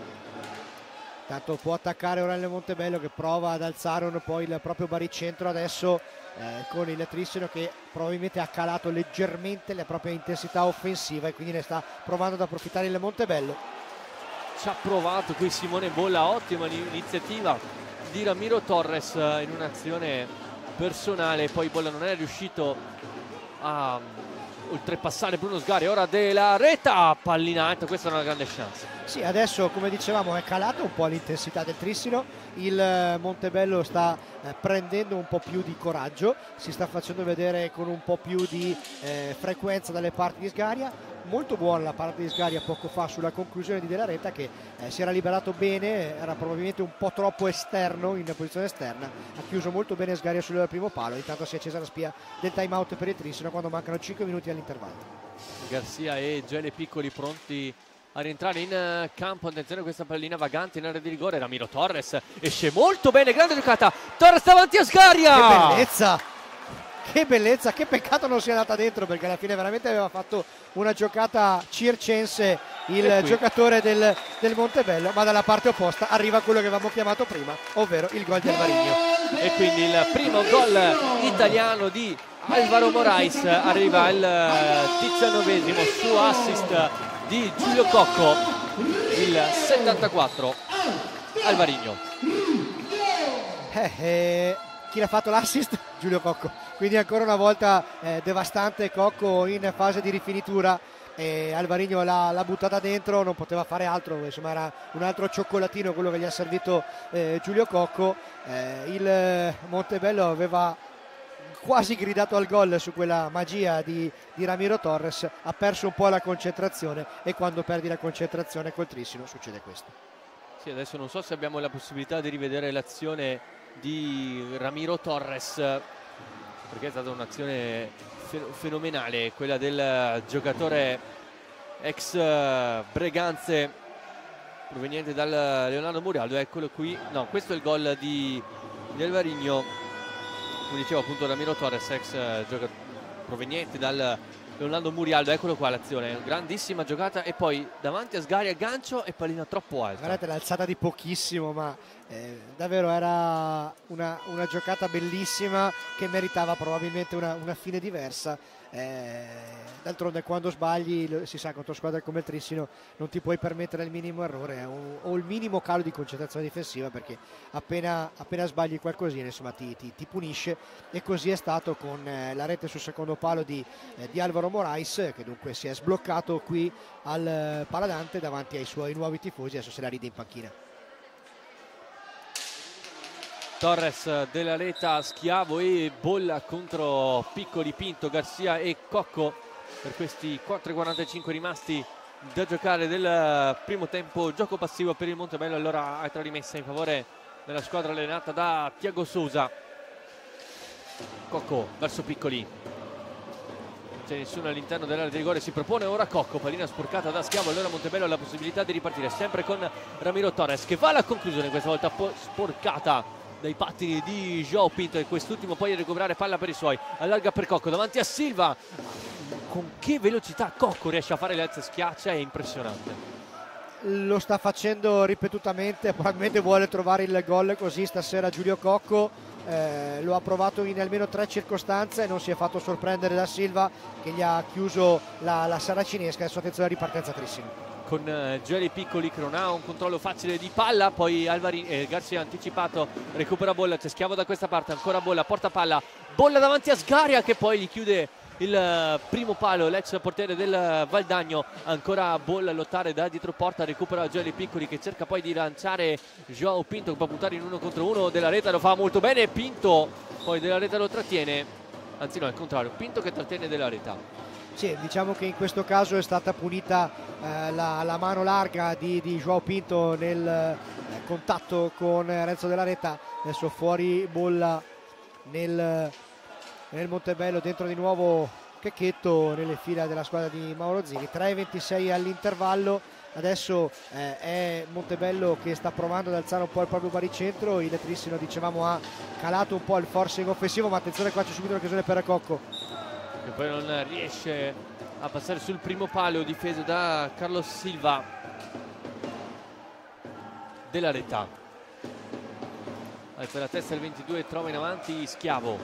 Tanto può attaccare ora il Montebello, che prova ad alzare poi il proprio baricentro adesso con il Trissino, che probabilmente ha calato leggermente la propria intensità offensiva e quindi ne sta provando ad approfittare il Montebello. Ci ha provato qui Simone Bolla, ottima l'iniziativa di Ramiro Torres in un'azione personale, poi Bolla non è riuscito a oltrepassare Bruno Sgaria. Ora Della Reta, pallina alta, questa è una grande chance. Sì, adesso come dicevamo è calata un po' l'intensità del Trissino, il Montebello sta prendendo un po' più di coraggio, si sta facendo vedere con un po' più di frequenza dalle parti di Sgaria. Molto buona la parte di Sgaria poco fa sulla conclusione di Della Reta, che si era liberato bene, era probabilmente un po' troppo esterno, in posizione esterna, ha chiuso molto bene Sgaria sul primo palo. Intanto si è accesa la spia del time out per il Trissino quando mancano 5 minuti all'intervallo. Garcia e Gele Piccoli pronti a rientrare in campo. Attenzione a questa pallina vagante in area di rigore. Ramiro Torres esce molto bene, grande giocata, Torres davanti a Sgaria. Che bellezza, che bellezza, che peccato non sia andata dentro, perché alla fine veramente aveva fatto una giocata circense il giocatore del Montebello, ma dalla parte opposta arriva quello che avevamo chiamato prima, ovvero il gol di Alvarino. E quindi il primo gol italiano di Alvaro Morais, arriva al 19esimo su assist di Giulio Cocco, il 74 Alvarino. Chi l'ha fatto l'assist? Giulio Cocco, quindi ancora una volta devastante Cocco in fase di rifinitura. Alvarino l'ha buttata dentro, non poteva fare altro, insomma era un altro cioccolatino quello che gli ha servito Giulio Cocco. Il Montebello aveva quasi gridato al gol su quella magia di Ramiro Torres, ha perso un po' la concentrazione, e quando perdi la concentrazione col Trissino succede questo. Sì, adesso non so se abbiamo la possibilità di rivedere l'azione di Ramiro Torres, perché è stata un'azione fenomenale quella del giocatore ex Breganze proveniente dal Leonardo Murialdo. Eccolo qui, no, questo è il gol di Alvarinho, come dicevo appunto Ramiro Torres, ex giocatore proveniente dal Leonardo Murialdo. Eccolo qua l'azione, grandissima giocata, e poi davanti a Sgaria gancio e pallina troppo alta. Guardate l'alzata di pochissimo, ma davvero era una giocata bellissima che meritava probabilmente una fine diversa. D'altronde quando sbagli, si sa, contro squadre come il Trissino non ti puoi permettere il minimo errore o il minimo calo di concentrazione difensiva, perché appena sbagli qualcosina, insomma, ti punisce, e così è stato con la rete sul secondo palo di Alvaro Morais, che dunque si è sbloccato qui al Paladante davanti ai suoi nuovi tifosi. Adesso se la ride in panchina. Torres, Della Reta, Schiavo e Bolla contro Piccoli, Pinto, Garcia e Cocco per questi 4:45 rimasti da giocare del primo tempo. Gioco passivo per il Montebello, allora altra rimessa in favore della squadra allenata da Tiago Sousa. Cocco verso Piccoli, non c'è nessuno all'interno dell'area di rigore, si propone ora Cocco, pallina sporcata da Schiavo, allora Montebello ha la possibilità di ripartire sempre con Ramiro Torres, che va alla conclusione, questa volta sporcata dai pattini di João Pinto, e quest'ultimo poi a recuperare palla per i suoi, allarga per Cocco davanti a Silva. Con che velocità Cocco riesce a fare le alze schiaccia, è impressionante. Lo sta facendo ripetutamente, probabilmente vuole trovare il gol così stasera Giulio Cocco. Lo ha provato in almeno 3 circostanze e non si è fatto sorprendere da Silva, che gli ha chiuso la saracinesca. Adesso attenzione alla ripartenza Trissino con Geli Piccoli, che non ha un controllo facile di palla, poi Garcia anticipato, recupera Bolla, c'è Schiavo da questa parte, ancora Bolla, porta palla, Bolla davanti a Sgaria che poi gli chiude il primo palo, l'ex portiere del Valdagno. Ancora Bolla a lottare da dietro porta, recupera Geli Piccoli che cerca poi di lanciare João Pinto, che può puntare in 1 contro 1, Della Reta lo fa molto bene, Pinto poi Della Reta lo trattiene, anzi no, è il contrario, Pinto che trattiene Della Reta. Sì, diciamo che in questo caso è stata punita la mano larga di João Pinto nel contatto con Renzo Della Reta. Adesso fuori Bolla nel Montebello, dentro di nuovo Checchetto nelle fila della squadra di Mauro Zini. 3:26 all'intervallo. Adesso è Montebello che sta provando ad alzare un po' il proprio baricentro. Il Trissino, dicevamo, ha calato un po' il forcing offensivo, ma attenzione, qua c'è subito l'occasione per Cocco, che poi non riesce a passare sul primo palo, difeso da Carlos Silva. Della Reta alza la testa il 22 e trova in avanti Schiavo,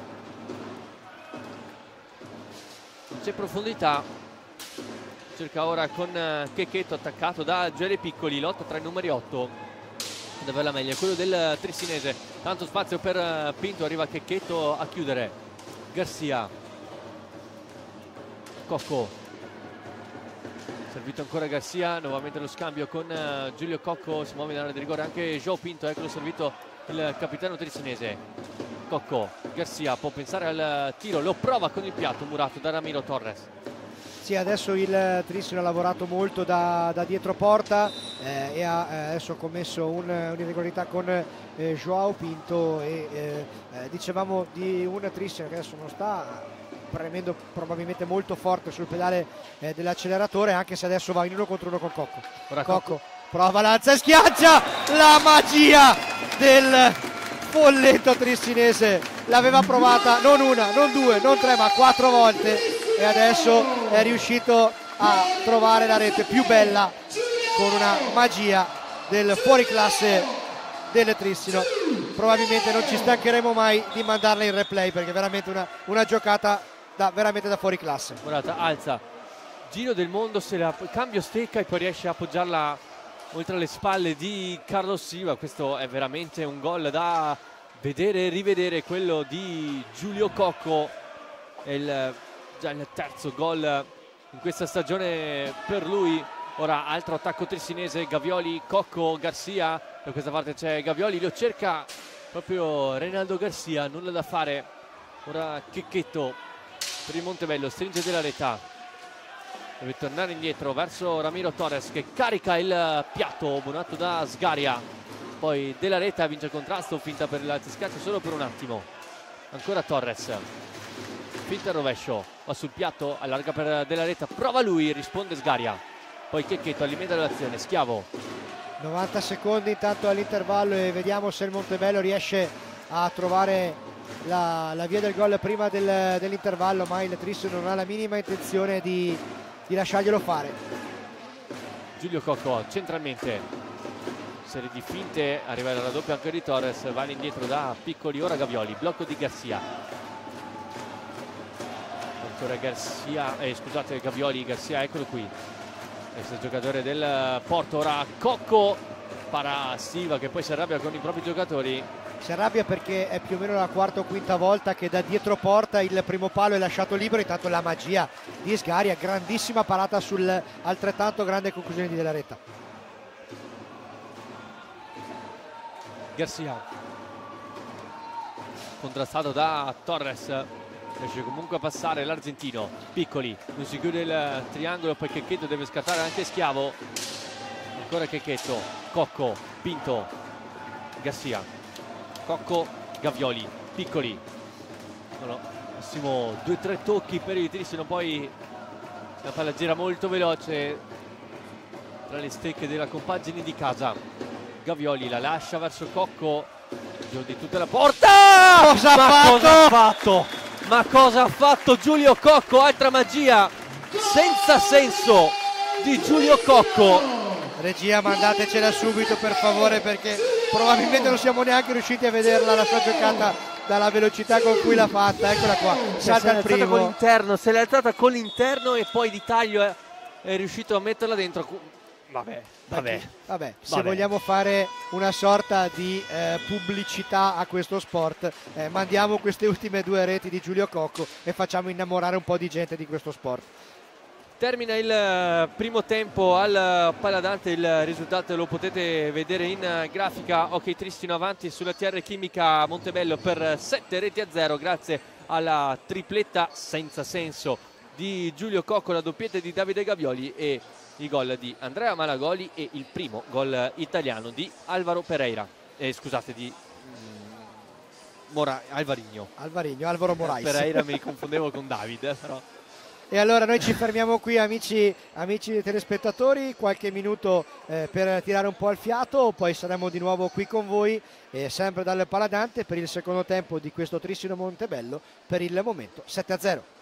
c'è profondità, cerca ora con Checchetto attaccato da Geli Piccoli, lotta tra i numeri 8 ad avere la meglio, quello del Trissinese. Tanto spazio per Pinto, arriva Checchetto a chiudere, Garcia, Cocco, servito ancora Garcia, nuovamente lo scambio con Giulio Cocco, si muove in area di rigore anche João Pinto, eccolo servito il capitano trissinese. Cocco, Garcia può pensare al tiro, lo prova con il piatto murato da Ramiro Torres. Sì, adesso il Trissino ha lavorato molto da dietro porta e ha adesso commesso un'irregolarità con João Pinto, e dicevamo di un Trissino che adesso non sta premendo probabilmente molto forte sul pedale dell'acceleratore, anche se adesso va in 1 contro 1 con Cocco. Cocco prova, lanza e schiaccia, la magia del folletto trissinese, l'aveva provata non 1, non 2, non 3 ma 4 volte, e adesso è riuscito a trovare la rete più bella con una magia del fuoriclasse del Trissino. Probabilmente non ci stancheremo mai di mandarla in replay, perché è veramente una giocata veramente da fuori classe. Guardate, alza, giro del mondo, se la cambio stecca e poi riesce a appoggiarla oltre le spalle di Carlos Silva. Questo è veramente un gol da vedere e rivedere, quello di Giulio Cocco. È già il terzo gol in questa stagione per lui. Ora altro attacco trissinese, Gavioli, Cocco, Garcia, da questa parte c'è Gavioli, lo cerca proprio Reinaldo Garcia, nulla da fare. Ora Checchetto per il Montebello, stringe Della Reta, deve tornare indietro verso Ramiro Torres che carica il piatto buonato da Sgaria. poi Della Reta vince il contrasto, finta per l'alto scaccio solo per un attimo. Ancora Torres, finta il rovescio, va sul piatto, allarga per Della Reta, prova lui, risponde Sgaria, poi Checchetto alimenta l'azione. Schiavo, 90 secondi intanto all'intervallo e vediamo se il Montebello riesce a trovare la via del gol prima dell'intervallo, ma il Tris non ha la minima intenzione di lasciarglielo fare. Giulio Cocco centralmente, serie di finte, arriva il raddoppio anche di Torres, va indietro da Piccoli, ora Gavioli, blocco di Garcia, ancora Garcia, scusate Gavioli, Garcia, eccolo qui, questo è il giocatore del Porto. Ora Cocco para Silva che poi si arrabbia con i propri giocatori. Si arrabbia perché è più o meno la quarta o quinta volta che da dietro porta il primo palo è lasciato libero. Intanto la magia di Sgaria, grandissima parata sul altrettanto grande conclusione di Della Reta. Garcia contrastato da Torres, riesce comunque a passare l'argentino. Piccoli, non si chiude il triangolo, poi Checchetto deve scattare anche Schiavo, ancora Checchetto, Cocco, Pinto, Garcia, Cocco, Gavioli, Piccoli, massimo 2-3 tocchi per il Trissino, poi la palla gira molto veloce tra le stecche della compagine di casa. Gavioli la lascia verso Cocco, giro di tutta la porta. Cosa ha fatto? Ma cosa ha fatto Giulio Cocco? Altra magia senza senso di Giulio Cocco. Regia, mandatecela subito per favore, perché probabilmente non siamo neanche riusciti a vederla la sua giocata dalla velocità con cui l'ha fatta. Eccola qua, salta il primo con l'interno, se l'è alzata con l'interno e poi di taglio è riuscito a metterla dentro. Vabbè, se vogliamo fare una sorta di pubblicità a questo sport, mandiamo queste ultime due reti di Giulio Cocco e facciamo innamorare un po' di gente di questo sport. Termina il primo tempo al Paladante, il risultato lo potete vedere in grafica. Ok Tristino avanti sulla TR Chimica Montebello per 7-0 grazie alla tripletta senza senso di Giulio Cocco, la doppietta di Davide Gavioli e i gol di Andrea Malagoli e il primo gol italiano di Alvaro Pereira, scusate, di Alvaro Morais. Pereira mi confondevo con Davide, però. E allora noi ci fermiamo qui, amici telespettatori, qualche minuto per tirare un po' il fiato, poi saremo di nuovo qui con voi, sempre dal Paladante, per il secondo tempo di questo Trissino Montebello, per il momento 7-0.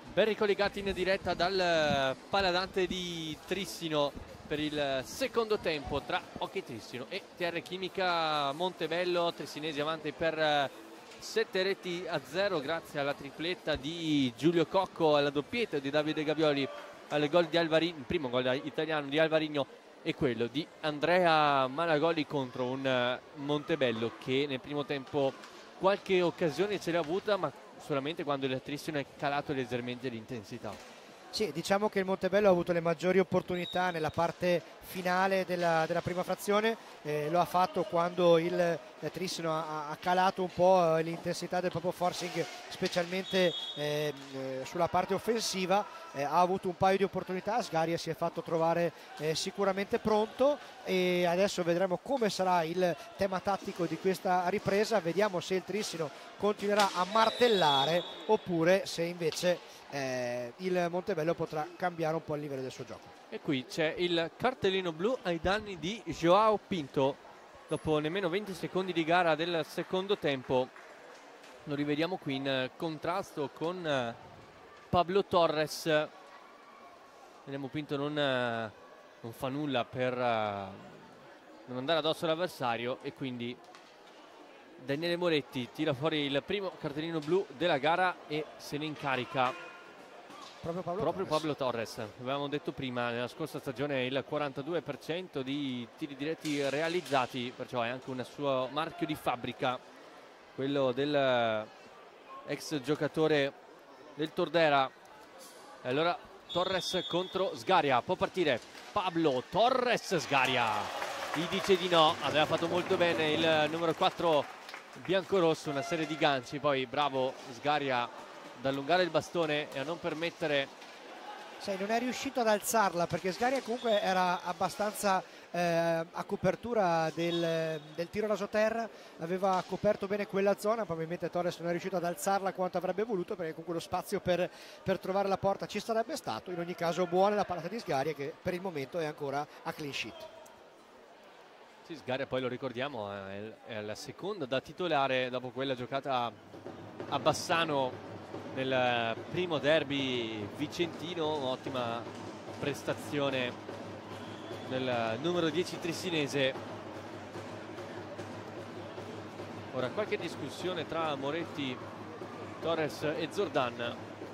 Ben ricollegati in diretta dal Paladante di Trissino per il secondo tempo tra Hockey Trissino e TR Chimica Montebello. Trissinesi avanti per 7-0 grazie alla tripletta di Giulio Cocco, alla doppietta di Davide Gavioli, al gol di Alvarino, il primo gol italiano di Alvarino e quello di Andrea Malagoli contro un Montebello che nel primo tempo qualche occasione ce l'ha avuta, ma solamente quando il Trissino è calato leggermente l'intensità. Sì, diciamo che il Montebello ha avuto le maggiori opportunità nella parte finale della prima frazione, lo ha fatto quando il Trissino ha calato un po' l'intensità del proprio forcing, specialmente sulla parte offensiva. Ha avuto un paio di opportunità, Sgaria si è fatto trovare sicuramente pronto e adesso vedremo come sarà il tema tattico di questa ripresa, vediamo se il Trissino continuerà a martellare oppure se invece il Montebello potrà cambiare un po' il livello del suo gioco. E qui c'è il cartellino blu ai danni di Joao Pinto dopo nemmeno 20 secondi di gara del secondo tempo. Lo rivediamo qui in contrasto con Pablo Torres. Vediamo Pinto non fa nulla per non andare addosso all'avversario e quindi Daniele Moretti tira fuori il primo cartellino blu della gara e se ne incarica proprio Pablo Torres. Avevamo detto prima, nella scorsa stagione il 42% di tiri diretti realizzati, perciò è anche un suo marchio di fabbrica, quello del ex giocatore del Tordera. E allora Torres contro Sgaria, può partire Pablo Torres. Sgaria gli dice di no, aveva fatto molto bene il numero 4 biancorosso, una serie di ganci, poi bravo Sgaria ad allungare il bastone e a non permettere. Sai, non è riuscito ad alzarla perché Sgaria comunque era abbastanza a copertura del tiro rasoterra, aveva coperto bene quella zona, probabilmente Torres non è riuscito ad alzarla quanto avrebbe voluto perché comunque lo spazio per trovare la porta ci sarebbe stato. In ogni caso buona la parata di Sgaria che per il momento è ancora a clean sheet. Sì, Sgaria poi lo ricordiamo è la seconda da titolare dopo quella giocata a Bassano nel primo derby vicentino. Ottima prestazione del numero 10 trissinese. Ora qualche discussione tra Moretti, Torres e Zordan.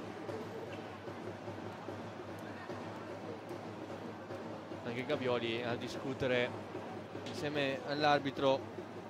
Anche Gavioli a discutere insieme all'arbitro.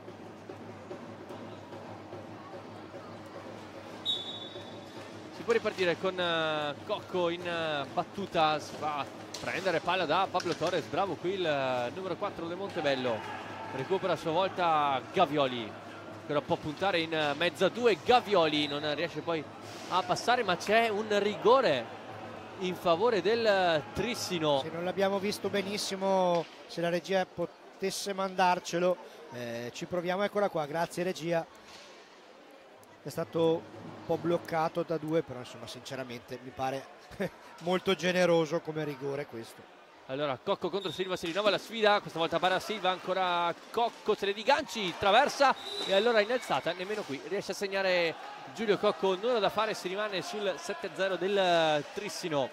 Può ripartire con Cocco in battuta, si fa prendere palla da Pablo Torres, bravo qui il numero 4 del Montebello, recupera a sua volta Gavioli, però può puntare in mezzo a due, Gavioli non riesce poi a passare, ma c'è un rigore in favore del Trissino. Se non l'abbiamo visto benissimo, se la regia potesse mandarcelo, ci proviamo, eccola qua, grazie regia. È stato un po' bloccato da due, però insomma sinceramente mi pare molto generoso come rigore questo. Allora Cocco contro Silva, si rinnova la sfida, questa volta para Silva, ancora Cocco, se ne di ganci, traversa e allora in alzata, nemmeno qui riesce a segnare Giulio Cocco, nulla da fare, si rimane sul 7-0 del Trissino.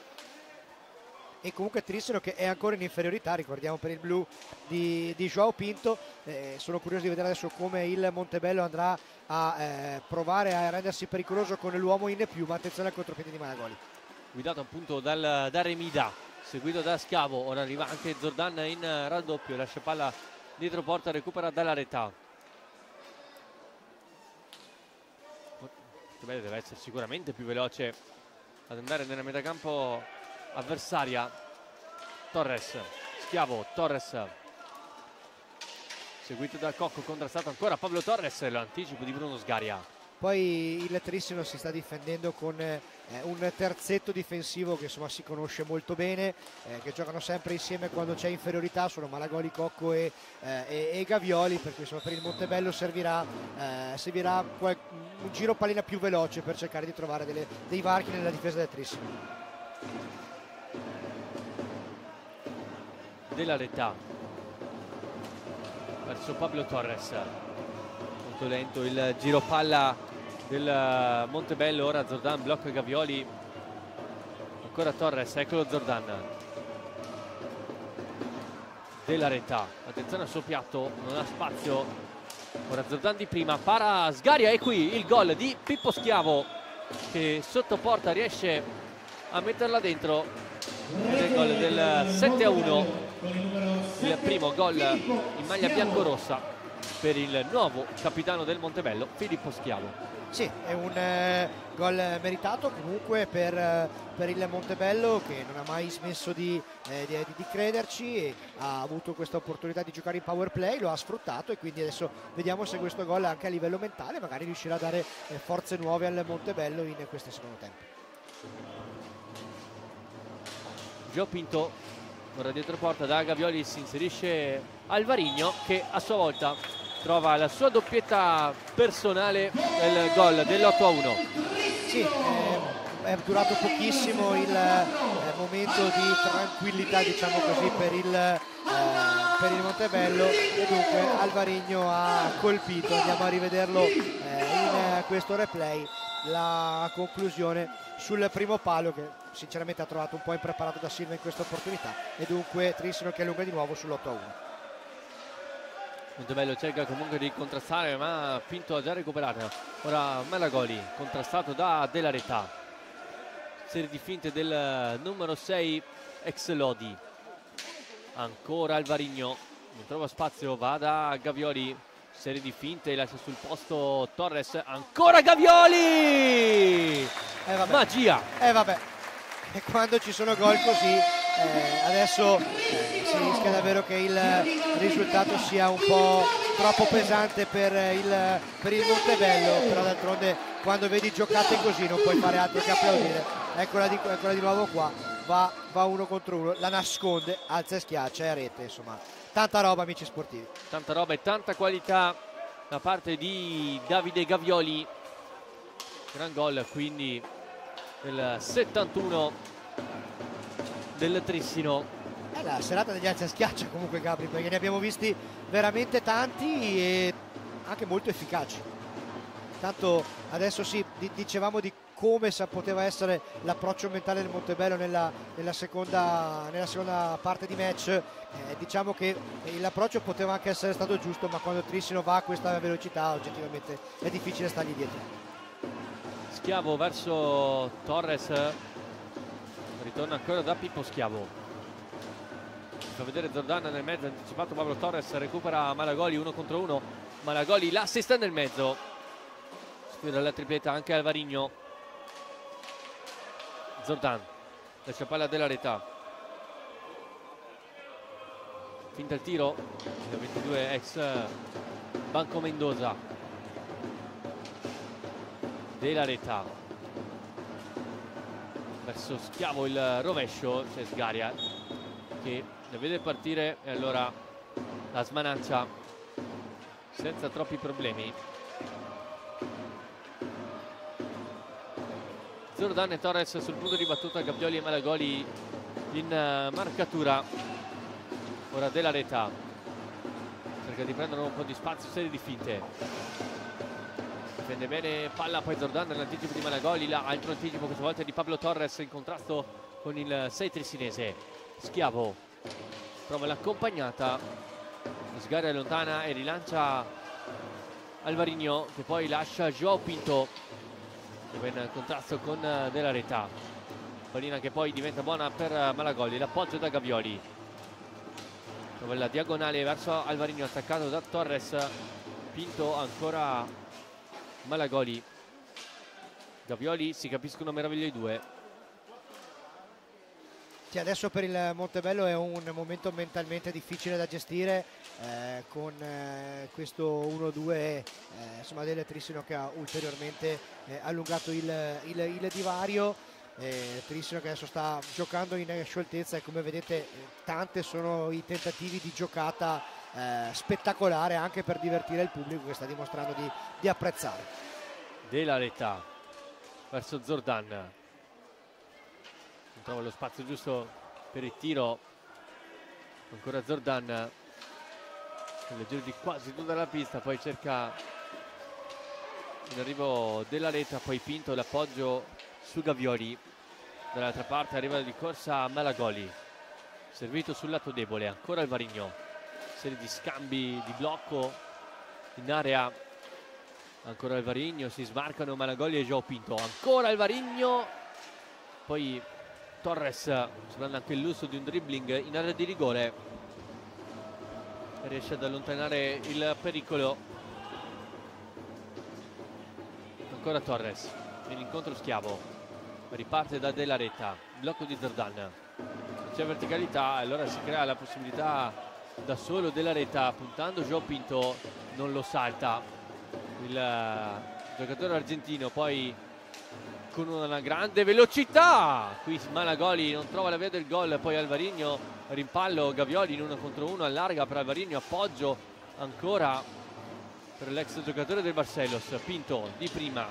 E comunque Trissino che è ancora in inferiorità, ricordiamo, per il blu di Joao Pinto. Sono curioso di vedere adesso come il Montebello andrà a provare a rendersi pericoloso con l'uomo in più, ma attenzione al contropiede di Malagoli. Guidato appunto da Remida, seguito da Schiavo, ora arriva anche Zordan in raddoppio, lascia palla dietro porta, recupera dalla Retà. Montebello deve essere sicuramente più veloce ad andare nella metacampo avversaria. Torres, Schiavo, Torres seguito da Cocco, contrastato ancora Pablo Torres, l'anticipo di Bruno Sgaria. Poi il Trissino si sta difendendo con un terzetto difensivo che insomma si conosce molto bene, che giocano sempre insieme quando c'è inferiorità, sono Malagoli, Cocco e Gavioli, per cui insomma per il Montebello servirà un giro pallina più veloce per cercare di trovare dei varchi nella difesa del Trissino. Della Retà verso Pablo Torres, molto lento il giro palla del Montebello. Ora Zordan blocca Gavioli ancora Torres, eccolo Zordan. Della Reta, attenzione al suo piatto, non ha spazio. Ora Zordan di prima, para Sgaria e qui il gol di Pippo Schiavo che sotto porta riesce a metterla dentro. Il gol del 7-1, il primo gol in maglia biancorossa per il nuovo capitano del Montebello, Filippo Schiavo. Sì, è un gol meritato comunque per il Montebello, che non ha mai smesso di crederci e ha avuto questa opportunità di giocare in power play, lo ha sfruttato, e quindi adesso vediamo se questo gol anche a livello mentale magari riuscirà a dare forze nuove al Montebello in questo secondo tempo. Gio Pinto, ora dietro porta da Gavioli, si inserisce Alvarino che a sua volta trova la sua doppietta personale del gol dell'8-1. Sì, è durato pochissimo il momento di tranquillità, diciamo così, per il Montebello, e dunque Alvarino ha colpito. Andiamo a rivederlo in questo replay, la conclusione sul primo palo, che sinceramente ha trovato un po' impreparato da Silva in questa opportunità, e dunque Trissino che allunga di nuovo sull'8-1. Montebello cerca comunque di contrastare, ma Pinto ha già recuperato. Ora Malagoli contrastato da Della Reta, serie di finte del numero 6 ex Lodi. Ancora Alvarino, non trova spazio, va da Gavioli, serie di finte, lascia sul posto Torres, ancora Gavioli, magia. Vabbè, e quando ci sono gol così adesso si rischia davvero che il risultato sia un po' troppo pesante per il Montebello, però d'altronde quando vedi giocate così non puoi fare altro che applaudire. Eccola di nuovo qua, va uno contro uno, la nasconde, alza e schiaccia e a rete. Insomma, tanta roba, amici sportivi, tanta roba e tanta qualità da parte di Davide Gavioli. Gran gol quindi del 71 del Trissino. È la serata degli alza e schiaccia comunque, Gabri, perché ne abbiamo visti veramente tanti e anche molto efficaci. Tanto adesso sì, dicevamo di come poteva essere l'approccio mentale del Montebello nella seconda parte di match. Diciamo che l'approccio poteva anche essere stato giusto, ma quando Trissino va a questa velocità oggettivamente è difficile stargli dietro. Schiavo verso Torres, ritorna ancora da Pippo Schiavo, fa vedere Zordan nel mezzo, anticipato Pablo Torres, recupera Malagoli, 1 contro 1, Malagoli l'assist nel mezzo, sfida la tripletta anche Alvarino. Zordan lascia palla Della Reta, finta il tiro, il 22 ex Banco Mendoza. Della Reta verso Schiavo, il rovescio, c'è Sgaria che la vede partire e allora la smanaccia senza troppi problemi. Zordan e Torres sul punto di battuta, Gavioli e Malagoli in marcatura. Ora Della Reta cerca di prendere un po' di spazio, serie di finte, difende bene palla, poi Zordan nell'anticipo di Malagoli, là altro anticipo questa volta di Pablo Torres in contrasto con il 6 trissinese. Schiavo prova l'accompagnata, Sgaria lontana e rilancia Alvarino che poi lascia Joao Pinto in contrasto con Della Reta. Pallina che poi diventa buona per Malagoli, l'appoggio da Gavioli, prova la diagonale verso Alvarino attaccato da Torres. Pinto, ancora Malagoli, Gavioli, si capiscono meraviglia i due. Sì, adesso per il Montebello è un momento mentalmente difficile da gestire, con questo 1-2 insomma del Trissino che ha ulteriormente allungato il divario. Trissino che adesso sta giocando in scioltezza e come vedete tante sono i tentativi di giocata spettacolare anche per divertire il pubblico, che sta dimostrando di apprezzare. Della Reta verso Zordan, non trova lo spazio giusto per il tiro, ancora Zordan nel giro di quasi tutta la pista, poi cerca in arrivo Della Reta, poi Pinto, l'appoggio su Gavioli. Dall'altra parte arriva di corsa Malagoli, servito sul lato debole, ancora Alvarinho, serie di scambi di blocco in area, ancora Alvarinho, si smarcano Malagoli e João Pinto, ancora Alvarinho, poi Torres, si prende anche il lusso di un dribbling in area di rigore, riesce ad allontanare il pericolo. Ancora Torres, viene incontro Schiavo, riparte da Della Reta, blocco di Zordan, c'è verticalità, allora si crea la possibilità da solo Della Reta, puntando João Pinto non lo salta il giocatore argentino, poi con una grande velocità qui Malagoli non trova la via del gol, poi Alvarinho, rimpallo Gavioli in 1 contro 1, allarga per Alvarinho, appoggio ancora per l'ex giocatore del Barcelos. Pinto di prima,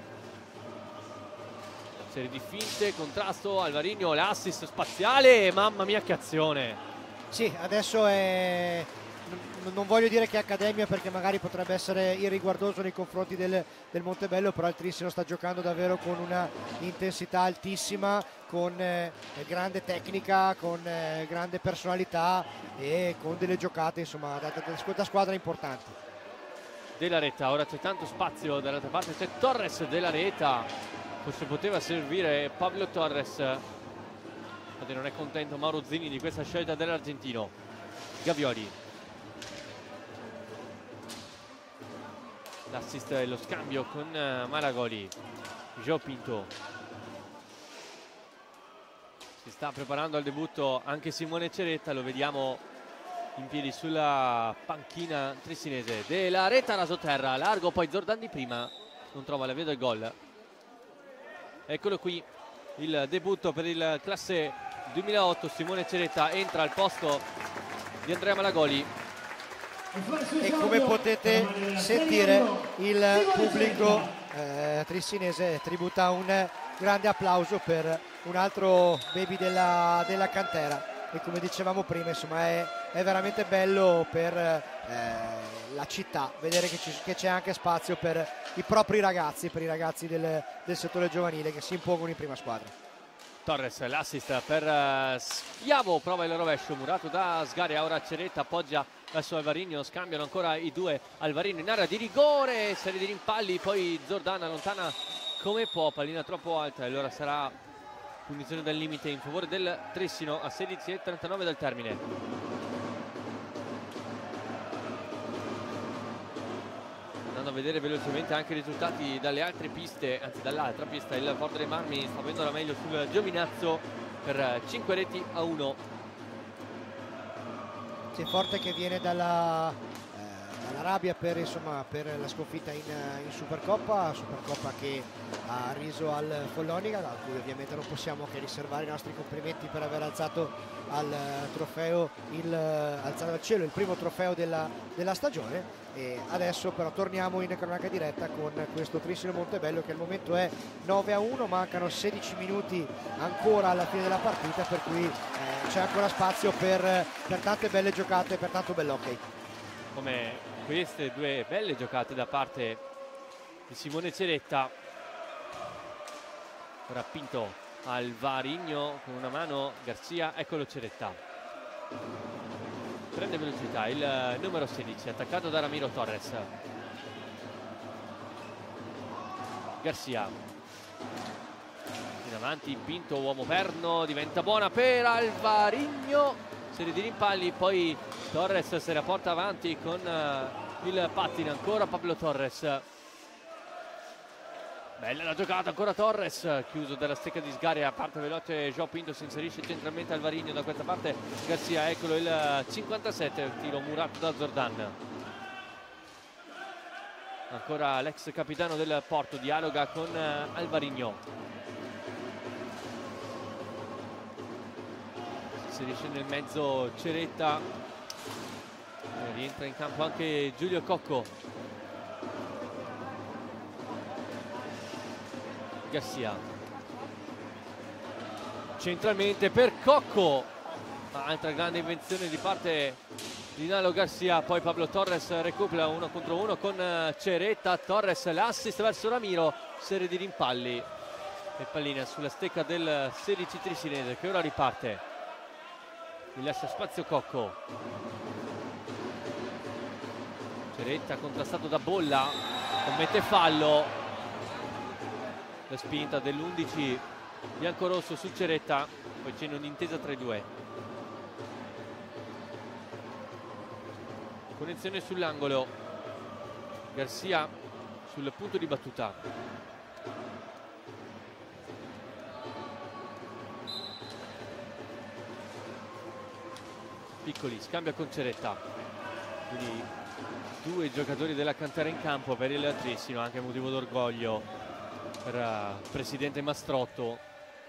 serie di finte, contrasto, Alvarinho, l'assist spaziale, mamma mia che azione. Sì, adesso non voglio dire che è accademia perché magari potrebbe essere irriguardoso nei confronti del Montebello, però il Trissino sta giocando davvero con una intensità altissima, con grande tecnica, con grande personalità e con delle giocate insomma da squadra importanti. Della Reta, ora c'è tanto spazio, dall'altra parte c'è Torres. Della Reta, forse poteva servire Pablo Torres, non è contento Mauro Zini di questa scelta dell'argentino. Gavioli, l'assist e lo scambio con Malagoli. João Pinto, si sta preparando al debutto anche Simone Ceretta, lo vediamo in piedi sulla panchina trissinese. Della Reta, rasoterra, largo, poi Zordan di prima, non trova la via del gol. Eccolo qui il debutto per il classe 2008, Simone Ceretta entra al posto di Andrea Malagoli. E come potete sentire il pubblico trissinese tributa un grande applauso per un altro baby della cantera, e come dicevamo prima insomma è veramente bello per la città vedere che c'è anche spazio per i propri ragazzi, per i ragazzi del settore giovanile che si impongono in prima squadra. Torres, l'assist per Schiavo, prova il rovescio murato da Sgaria, ora Ceretta appoggia verso Alvarinho, scambiano ancora i due, Alvarinho in area di rigore, serie di rimpalli, poi Zordan allontana come può, pallina troppo alta e allora sarà punizione dal limite in favore del Trissino a 16:39 dal termine. A vedere velocemente anche i risultati dalle altre piste, anzi dall'altra pista, il Forte dei Marmi sta avendo la meglio sul Giovinazzo per 5-1. C'è Forte che viene dalla rabbia per la sconfitta in Supercoppa che ha riso al Follonica, a cui ovviamente non possiamo che riservare i nostri complimenti per aver alzato al trofeo alzato al cielo il primo trofeo della stagione. E adesso però torniamo in cronaca diretta con questo Trissino Montebello che al momento è 9-1, mancano 16 minuti ancora alla fine della partita, per cui c'è ancora spazio per tante belle giocate, per tanto bell'hockey. Come queste due belle giocate da parte di Simone Ceretta. Ora Pinto, Alvarinho con una mano, Garcia, eccolo Ceretta. Prende velocità il numero 16, attaccato da Ramiro Torres. Garcia in avanti, Pinto, uomo perno, diventa buona per Alvarinho, serie di rimpalli, poi Torres se la porta avanti con il pattino, ancora Pablo Torres. Bella la giocata, ancora Torres, chiuso dalla stecca di Sgaria, parte veloce João Pinto, si inserisce centralmente Alvarinho, da questa parte Garcia, eccolo il 57, il tiro murato da Zordan. Ancora l'ex capitano del Porto, dialoga con Alvarinho. Si inserisce nel mezzo Ceretta, rientra in campo anche Giulio Cocco. Garcia centralmente per Cocco, altra grande invenzione di parte di Nalo Garcia, poi Pablo Torres recupera 1 contro 1 con Ceretta. Torres, l'assist verso Ramiro, serie di rimpalli E pallina sulla stecca del 16 trisinese, che ora riparte. Gli lascia spazio Cocco. Ceretta contrastato da Bolla, commette fallo. La spinta dell'11 biancorosso su Ceretta, poi c'è un'intesa tra i due. Connessione sull'angolo, Garcia sul punto di battuta. Piccoli scambia con Ceretta, quindi due giocatori della cantera in campo per il Trissino, anche motivo d'orgoglio per presidente Mastrotto.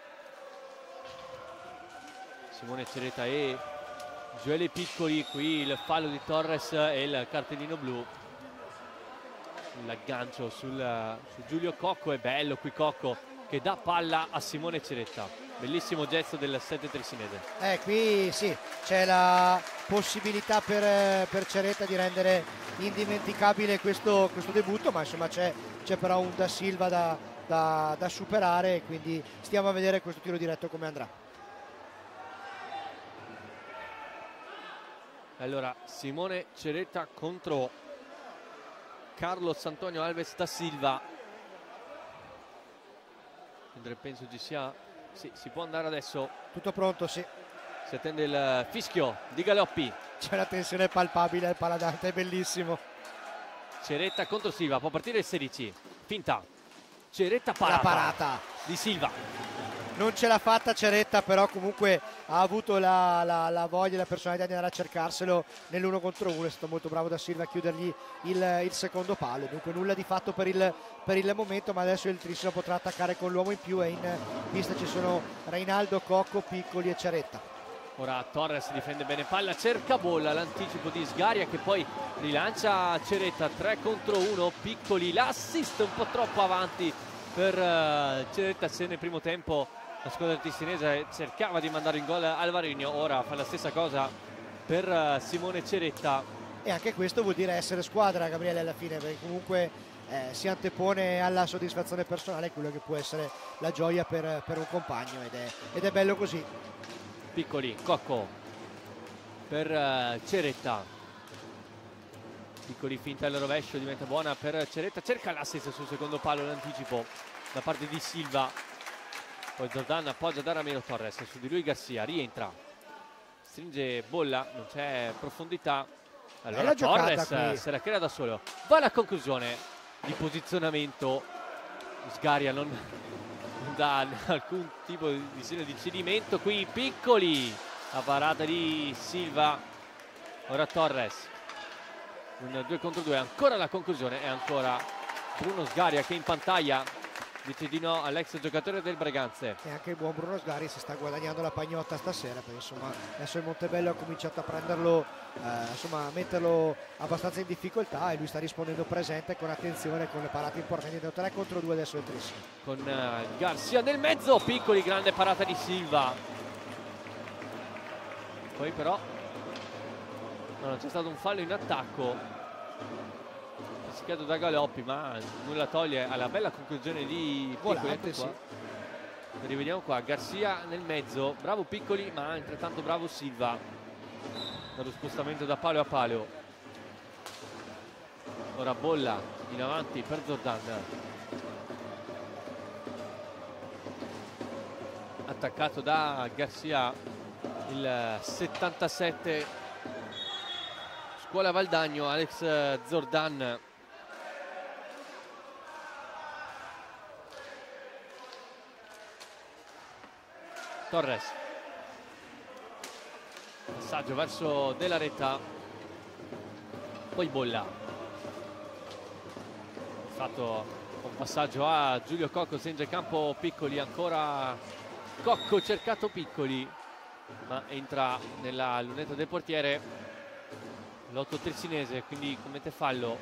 Simone Ceretta e Gioele Piccoli, qui il fallo di Torres e il cartellino blu. L'aggancio su Giulio Cocco, è bello qui Cocco che dà palla a Simone Ceretta. Bellissimo gesto del 7 trisinese. Qui sì, c'è la possibilità per Ceretta di rendere indimenticabile questo debutto, ma insomma c'è però un Da Silva da superare, quindi stiamo a vedere questo tiro diretto come andrà. Allora, Simone Ceretta contro Carlos Antonio Alves da Silva. Penso ci sia... Sì, si può andare adesso. Tutto pronto, sì. Si attende il fischio di Galoppi. C'è una tensione palpabile al paladante, è bellissimo. Ceretta contro Silva, può partire il 16. Finta. Ceretta parata. La parata di Silva. Non ce l'ha fatta Ceretta, però comunque ha avuto la voglia e la personalità di andare a cercarselo nell'1 contro 1. È stato molto bravo da Silva a chiudergli il secondo palo. Dunque nulla di fatto per il momento, ma adesso il Trissino potrà attaccare con l'uomo in più e in pista ci sono Reinaldo, Cocco, Piccoli e Ceretta. Ora Torres difende bene palla, cerca Bolla, l'anticipo di Sgaria che poi rilancia Ceretta. 3 contro 1, Piccoli, l'assist un po' troppo avanti per Ceretta. Se nel primo tempo la squadra tissinese cercava di mandare in gol Alvarinho, ora fa la stessa cosa per Simone Ceretta. E anche questo vuol dire essere squadra, Gabriele, alla fine, perché comunque si antepone alla soddisfazione personale quello che può essere la gioia per un compagno, ed è bello così. Piccoli, Cocco per Ceretta. Piccoli finta il rovescio, diventa buona per Ceretta, cerca l'assist sul secondo palo, l'anticipo da parte di Silva. Poi Zordan appoggia da Ramiro Torres, su di lui Garcia, rientra, stringe Bolla, non c'è profondità. Allora Torres se la crea da solo, va alla conclusione di posizionamento. Sgaria non dà alcun tipo di segno di cedimento. Qui Piccoli, la parata di Silva. Ora Torres, un 2 contro 2, ancora la conclusione e ancora Bruno Sgaria che in pantaglia dice di no all'ex giocatore del Breganze. E anche il buon Bruno Sgaria si sta guadagnando la pagnotta stasera, perché insomma adesso il Montebello ha cominciato a prenderlo, insomma a metterlo abbastanza in difficoltà, e lui sta rispondendo presente con attenzione, con le parate importanti. 3 contro 2 adesso il Trissino. Con Garcia nel mezzo, Piccoli, grande parata di Silva. Poi però non c'è stato un fallo in attacco fischiato da Galoppi, ma nulla toglie alla bella conclusione di Piccoli. Sì. Rivediamo qua Garcia nel mezzo, bravo Piccoli, ma altrettanto bravo Silva dallo spostamento da palo a palo. Ora Bolla in avanti per Zordan, attaccato da Garcia, il 77 Scuola Valdagno, Alex Zordan. Torres, passaggio verso Della Retta, poi Bolla, fatto un passaggio a Giulio Cocco, stringe campo Piccoli, ancora Cocco, cercato Piccoli, ma entra nella lunetta del portiere l'8 trisinese, quindi commette fallo.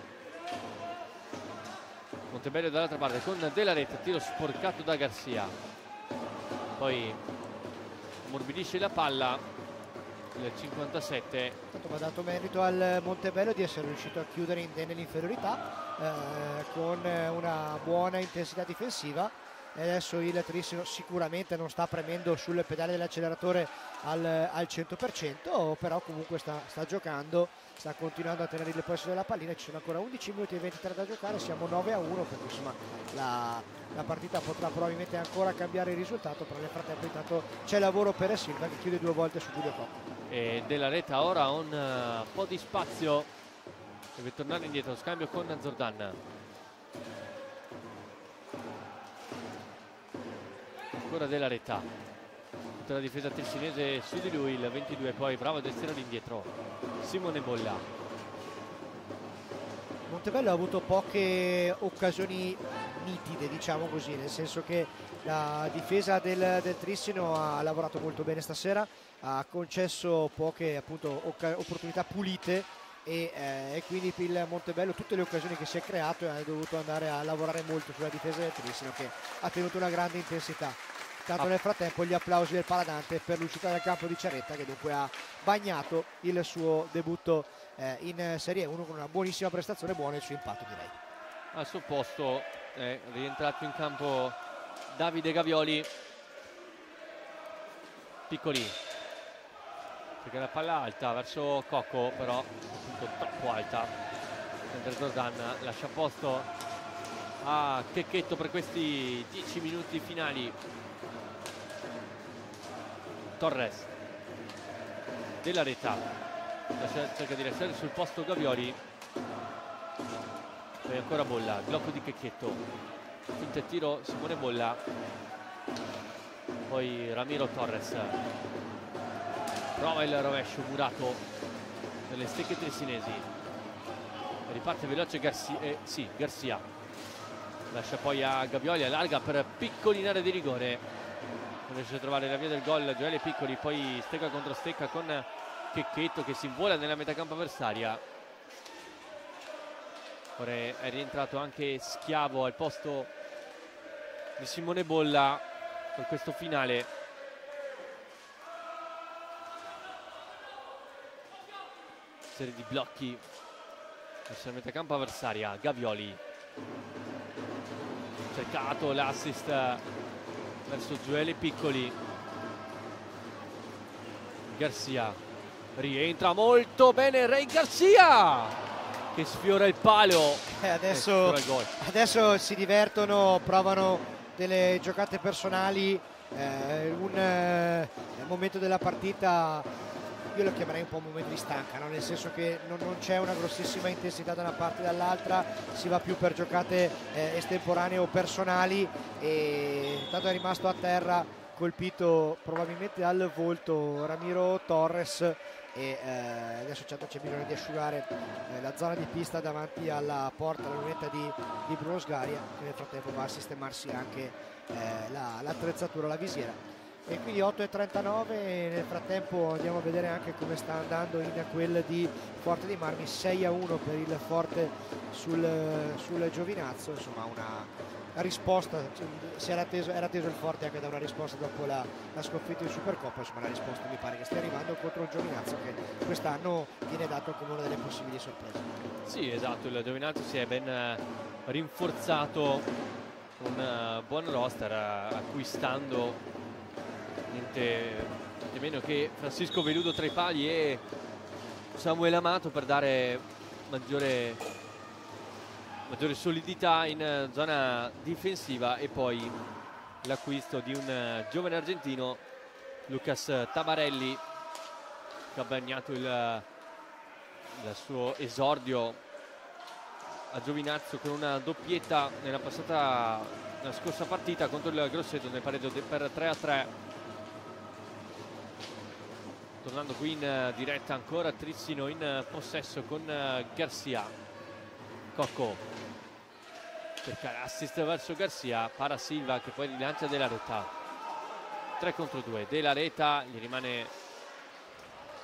Montebello dall'altra parte con Della Retta, tiro sporcato da Garcia, poi ammorbidisce la palla il 57. Va dato merito al Montebello di essere riuscito a chiudere nell'inferiorità con una buona intensità difensiva, e adesso il Trissino sicuramente non sta premendo sul pedale dell'acceleratore al 100%, però comunque sta giocando, sta continuando a tenere il possesso della pallina. Ci sono ancora 11 minuti e 23 da giocare, siamo 9-1, perché insomma la partita potrà probabilmente ancora cambiare il risultato, però nel frattempo intanto c'è lavoro per Silva, che chiude 2 volte su Giulio Cocco. E Della Reta ora ha un po' di spazio, deve tornare indietro, scambio con Zordan. Ancora Della Reta, tutta la difesa tessinese su di lui, il 22, poi bravo a destinare indietro Simone Bolla. Montebello ha avuto poche occasioni nitide, diciamo così, nel senso che la difesa del Trissino ha lavorato molto bene stasera, ha concesso poche appunto opportunità pulite e quindi il Montebello, tutte le occasioni che si è creato, ha dovuto andare a lavorare molto sulla difesa del Trissino, che ha tenuto una grande intensità. Tanto nel frattempo gli applausi del Paladante per l'uscita dal campo di Ciaretta, che dunque ha bagnato il suo debutto in Serie 1 con una buonissima prestazione, buono il suo impatto, direi. Al suo posto è rientrato in campo Davide Gavioli. Piccoli, perché la palla alta verso Cocco, però appunto troppo alta, mentre Zordan lascia posto a Checchetto per questi 10 minuti finali. Torres, Della Reta cerca di restare sul posto Gavioli, poi ancora Bolla, blocco di Checchetto, finta e tiro Simone Bolla, poi Ramiro Torres, prova il rovescio murato delle stecche tressinesi, riparte veloce Garcia, lascia poi a Gavioli, allarga per Piccoli in area di rigore, non riesce a trovare la via del gol Gioele Piccoli, poi stecca contro stecca con Checchetto che si invola nella metacampo avversaria. Ora è rientrato anche Schiavo al posto di Simone Bolla per questo finale. Serie di blocchi verso la metacampo avversaria. Gavioli, cercato l'assist verso Gioele Piccoli. Garcia rientra molto bene, Rey Garcia che sfiora il palo. Adesso si divertono, provano delle giocate personali, un momento della partita, io lo chiamerei un po' un momento di stanca, no? Nel senso che non c'è una grossissima intensità da una parte e dall'altra, si va più per giocate estemporanee o personali, e intanto è rimasto a terra colpito probabilmente al volto Ramiro Torres, e adesso c'è bisogno di asciugare la zona di pista davanti alla porta, la lunetta di Bruno Sgaria, che nel frattempo va a sistemarsi anche l'attrezzatura, la visiera. E quindi 8:39, e nel frattempo andiamo a vedere anche come sta andando in quel di Forte dei Marmi, 6-1 per il Forte sul Giovinazzo. Insomma, una risposta, era atteso il Forte anche da una risposta dopo la sconfitta in Supercoppa. Insomma, la risposta mi pare che stia arrivando contro il Giovinazzo, che quest'anno viene dato come una delle possibili sorprese. Sì, esatto, il Giovinazzo si è ben rinforzato, un buon roster, acquistando niente meno che Francisco Veludo tra i pali e Samuele Amato per dare maggiore solidità in zona difensiva, e poi l'acquisto di un giovane argentino, Lucas Tabarelli, che ha bagnato il suo esordio a Giovinazzo con una doppietta nella scorsa partita contro il Grosseto nel pareggio per 3-3. Tornando qui in diretta ancora, Trissino in possesso con Garcia. Cocco cerca l'assist verso Garcia, para Silva che poi rilancia Della Reta. 3 contro 2, Della Reta, gli rimane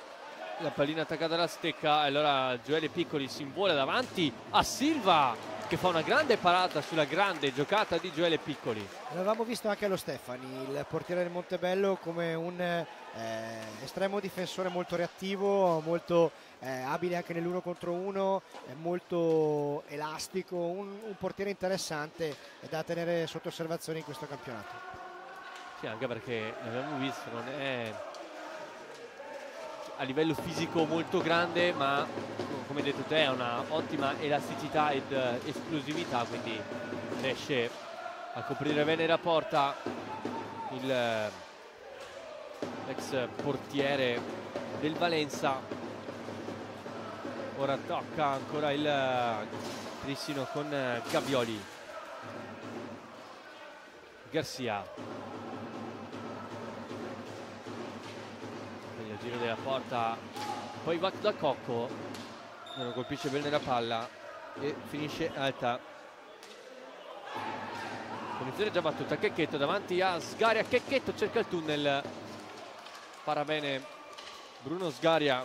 la pallina attaccata alla stecca, e allora Gioele Piccoli si invola davanti a Silva che fa una grande parata sulla grande giocata di Gioele Piccoli. L'avevamo visto anche allo Stefani, il portiere del Montebello, come un estremo difensore molto reattivo, molto abile anche nell'1 contro 1, molto elastico, un portiere interessante da tenere sotto osservazione in questo campionato. Sì, anche perché l'abbiamo visto, non è a livello fisico molto grande, ma come hai detto te ha una ottima elasticità ed esplosività, quindi riesce a coprire bene la porta l'ex portiere del Valenza. Ora tocca ancora il Trissino con Gavioli. Garcia, il giro della porta, poi va da Cocco, non colpisce bene la palla e finisce alta. Punizione già battuta, Checchetto davanti a Sgaria, Checchetto cerca il tunnel, para bene Bruno Sgaria,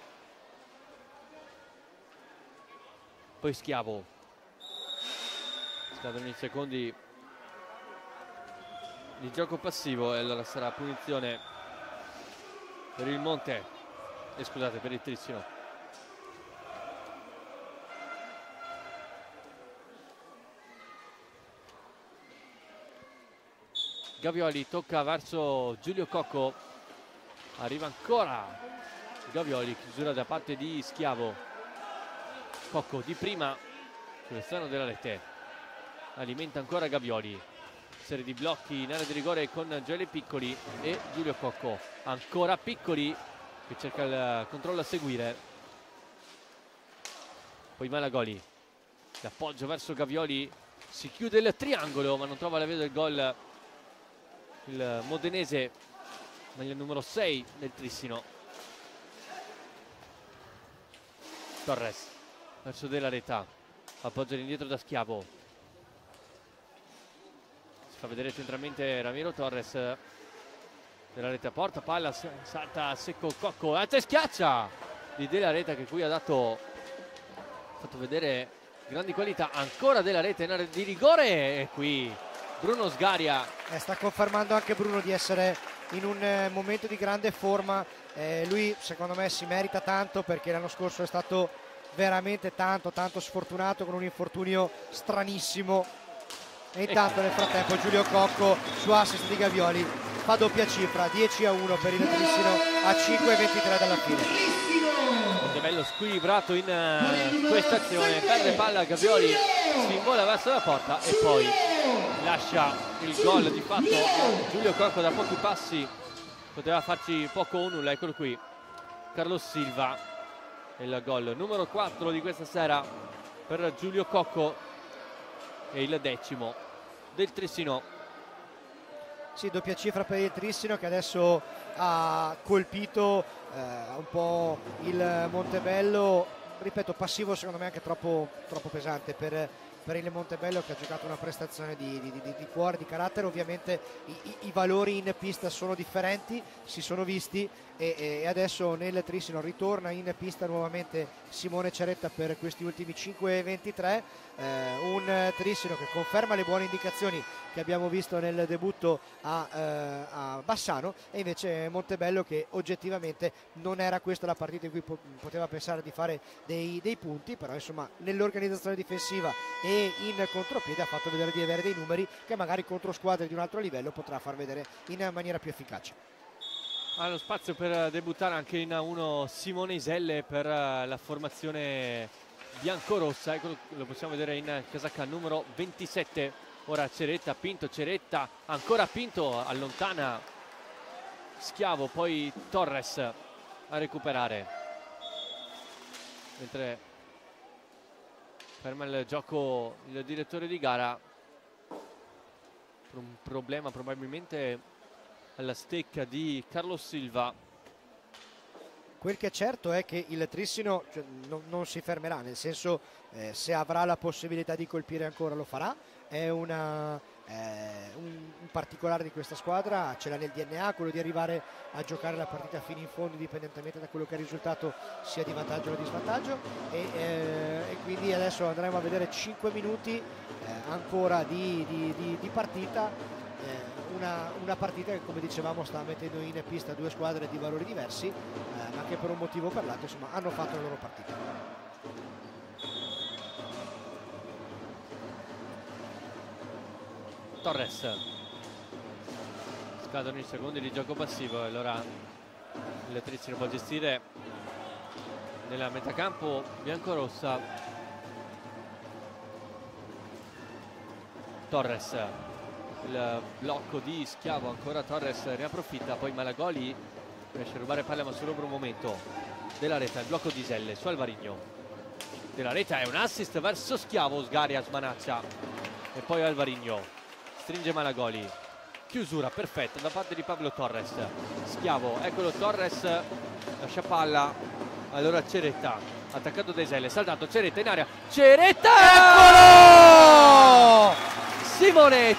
poi Schiavo, scadono i secondi di gioco passivo e allora sarà punizione per il Monte, scusate, per il Trissino. Gavioli tocca verso Giulio Cocco, arriva ancora Gavioli, chiusura da parte di Schiavo. Cocco di prima sull'esterno della rete, alimenta ancora Gavioli, serie di blocchi in area di rigore con Gioele Piccoli e Giulio Cocco, ancora Piccoli che cerca il controllo a seguire, poi Malagoli, l'appoggio verso Gavioli, si chiude il triangolo ma non trova la via del gol il modenese, maglia numero 6 del Trissino. Torres verso della Reta, appoggia indietro da Schiavo, si fa vedere centralmente Ramiro Torres, della Reta porta palla, salta a secco Cocco, anzi schiaccia di Della Reta che qui ha fatto vedere grandi qualità, ancora Della Reta in area di rigore e qui Bruno Sgaria. Sta confermando anche Bruno di essere in un momento di grande forma, lui secondo me si merita tanto perché l'anno scorso è stato veramente tanto sfortunato con un infortunio stranissimo e intanto nel frattempo Giulio Cocco su assist di Gavioli fa doppia cifra, 10-1 per il Trissino a 5:23 dalla fine. Bello squilibrato in questa azione, perde palla Gavioli, si invola verso la porta e poi lascia il gol di fatto a Giulio Cocco da pochi passi, poteva farci poco o nulla. Eccolo qui Carlos Silva, il gol numero 4 di questa sera per Giulio Cocco e il 10° del Trissino. Sì, doppia cifra per il Trissino che adesso ha colpito un po' il Montebello, ripeto, passivo secondo me anche troppo pesante per il Montebello, che ha giocato una prestazione di cuore, di carattere. Ovviamente i valori in pista sono differenti, si sono visti, e adesso nel Trissino ritorna in pista nuovamente Simone Ceretta per questi ultimi 5:23, un Trissino che conferma le buone indicazioni che abbiamo visto nel debutto a Bassano, e invece Montebello che oggettivamente non era questa la partita in cui poteva pensare di fare dei punti, però insomma nell'organizzazione difensiva e in contropiede ha fatto vedere di avere dei numeri che magari contro squadre di un altro livello potrà far vedere in maniera più efficace. Ha lo spazio per debuttare anche in A1 Simone Iselle per la formazione biancorossa, ecco, lo possiamo vedere in casacca numero 27. Ora Ceretta, Pinto, Ceretta, ancora Pinto, allontana Schiavo, poi Torres a recuperare, mentre ferma il gioco il direttore di gara. Un problema probabilmente alla stecca di Carlos Silva. Quel che è certo è che il Trissino non si fermerà, nel senso se avrà la possibilità di colpire ancora lo farà. È una un particolare di questa squadra ce l'ha nel DNA, quello di arrivare a giocare la partita fino in fondo indipendentemente da quello che è il risultato, sia di vantaggio o di svantaggio, e quindi adesso andremo a vedere 5 minuti ancora di partita, una partita che, come dicevamo, sta mettendo in pista due squadre di valori diversi, ma che per un motivo o per l'altro, insomma, hanno fatto la loro partita. Torres, scadono i secondi di gioco passivo e allora il Trissino può gestire nella metacampo biancorossa. Torres, il blocco di Schiavo, ancora Torres ne approfitta, poi Malagoli riesce a rubare palla ma solo per un momento. Della Reta, il blocco di Iselle su Alvarino. Della Reta è un assist verso Schiavo, Sgaria smanaccia e poi Alvarino stringe Malagoli, chiusura perfetta da parte di Pablo Torres. Schiavo, eccolo Torres, lascia palla, allora Ceretta, attaccato da Iselle, saltato Ceretta in area, Ceretta, eccolo! Simone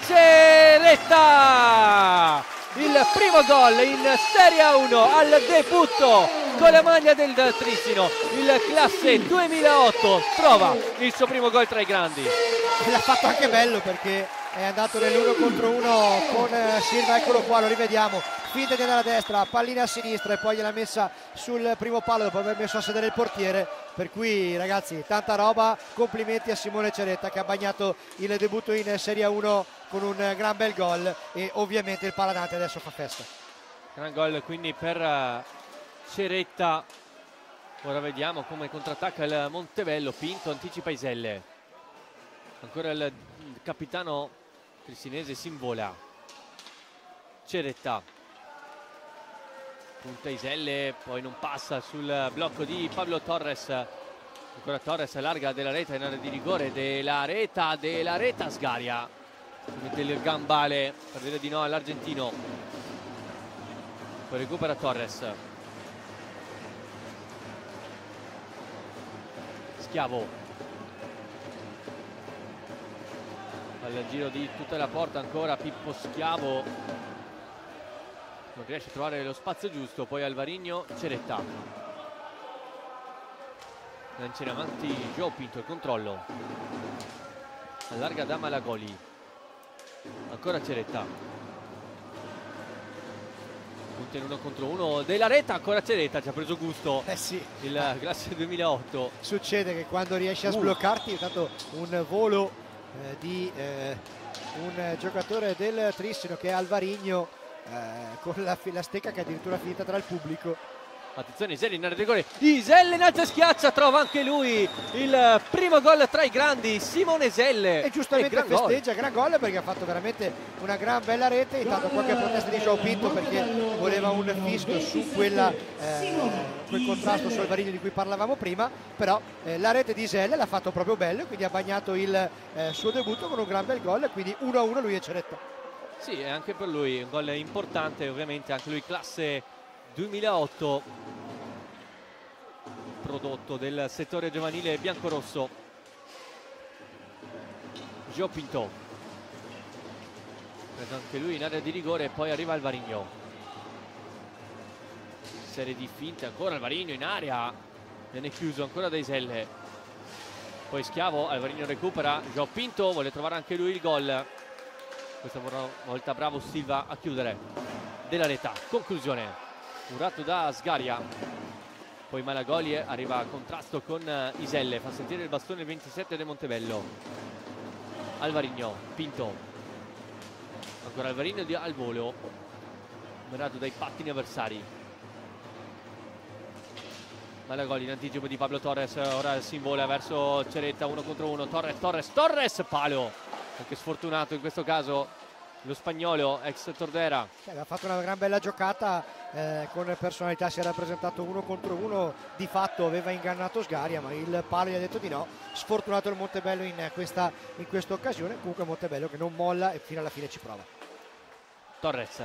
Ceretta, il primo gol in Serie A1 al debutto con la maglia del Trissino, il classe 2008 trova il suo primo gol tra i grandi. L'ha fatto anche bello perché è andato nell'1 contro 1 con Silva, eccolo qua, lo rivediamo, finta di andare a destra, pallina a sinistra e poi gliel'ha messa sul primo palo dopo aver messo a sedere il portiere, per cui ragazzi tanta roba, complimenti a Simone Ceretta che ha bagnato il debutto in Serie A1 con un gran bel gol e ovviamente il Paladante adesso fa festa. Gran gol quindi per Ceretta. Ora vediamo come contrattacca il Montebello. Pinto anticipa Iselle, ancora il capitano trissinese Simvola. Ceretta punta Iselle, poi non passa sul blocco di Pablo Torres, ancora Torres allarga Della Reta in area di rigore, Della Reta Sgaria si mette il gambale per dire di no all'argentino, poi recupera Torres. Schiavo al giro di tutta la porta, ancora Pippo Schiavo non riesce a trovare lo spazio giusto, poi Alvarino, Ceretta lancia in avanti Joe Pinto, il controllo allarga da Malagoli, ancora Ceretta, punta in 1 contro 1 Della Reta, ancora Ceretta, ci ha preso gusto Sì, il classe 2008. succede che quando riesci a sbloccarti, intanto un volo di un giocatore del Trissino che è Alvarino, con la stecca che è addirittura finita tra il pubblico. Attenzione, Iselle in area di rigore, Iselle in alto e schiaccia, trova anche lui il primo gol tra i grandi, Simone Iselle, e giustamente festeggia, gran gol perché ha fatto veramente una gran bella rete. Intanto qualche protesta di Joao Pinto perché voleva un fischio su quel contrasto su Alvarino di cui parlavamo prima, però la rete di Iselle l'ha fatto proprio bello, quindi ha bagnato il suo debutto con un gran bel gol, quindi 1-1 lui e Ceretta. Sì, è anche per lui un gol importante, ovviamente anche lui classe 2008, prodotto del settore giovanile biancorosso. Joao Pinto preso anche lui in area di rigore, poi arriva Alvarino, serie di finte, ancora Alvarino in area, viene chiuso ancora da Iselle, poi Schiavo, Alvarino recupera, Joao Pinto vuole trovare anche lui il gol, questa volta bravo Silva a chiudere. Della Reta, conclusione, un ratto da Sgaria, poi Malagoli arriva a contrasto con Iselle, fa sentire il bastone il 27 del Montebello. Alvarino, Pinto, ancora Alvarino al volo, numerato dai pattini avversari. Malagoli in anticipo di Pablo Torres, ora si invola verso Ceretta, 1 contro 1, Torres, palo, anche sfortunato in questo caso lo spagnolo ex Tordera. Ha fatto una gran bella giocata, con personalità, si era presentato 1 contro 1, di fatto aveva ingannato Sgaria ma il palo gli ha detto di no, sfortunato il Montebello in questa occasione. Comunque Montebello che non molla e fino alla fine ci prova. Torres,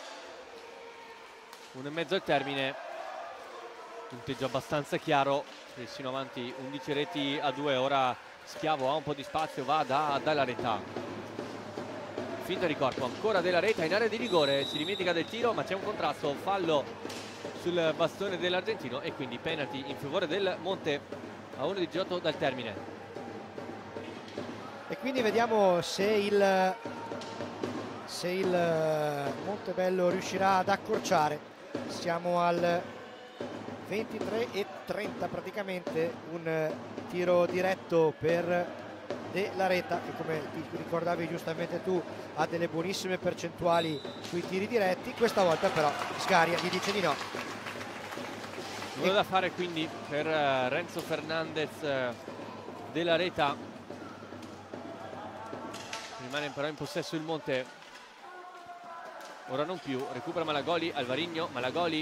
1,5 al termine, punteggio abbastanza chiaro, Trissino avanti 11 reti a 2, ora Schiavo ha un po' di spazio, va Dalla Reta, finta di corpo, ancora Della Reta in area di rigore, si dimentica del tiro ma c'è un contrasto, fallo sul bastone dell'argentino e quindi penalty in favore del Monte a 1:18 dal termine. E quindi vediamo se il Montebello riuscirà ad accorciare. Siamo al 23:30 praticamente, un tiro diretto per Della Reta che, come ti ricordavi giustamente tu, ha delle buonissime percentuali sui tiri diretti. Questa volta però Scaria gli dice di no. Nulla da fare quindi per Renzo Fernandez. Della Reta rimane però in possesso il Monte, ora non più, recupera Malagoli, Alvarino, Malagoli,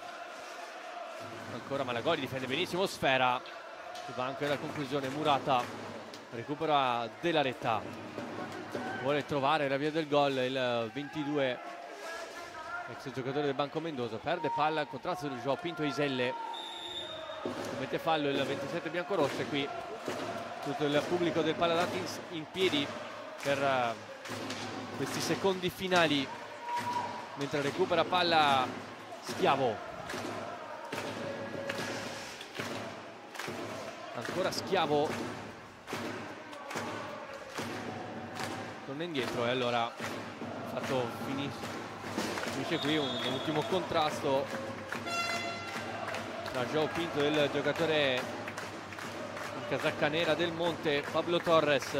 ancora Malagoli, difende benissimo Sfera, che va anche alla conclusione. Murata recupera Della Reta, vuole trovare la via del gol il 22, ex giocatore del Banco Mendoza, perde palla, contrasto di Joao Pinto Iselle, mette fallo il 27 biancorosso e qui tutto il pubblico del Paladante in piedi per questi secondi finali, mentre recupera palla Schiavo, ancora Schiavo, torna indietro e allora finisce qui un ultimo contrasto tra Joao Pinto e il giocatore in casacca nera del Monte, Pablo Torres.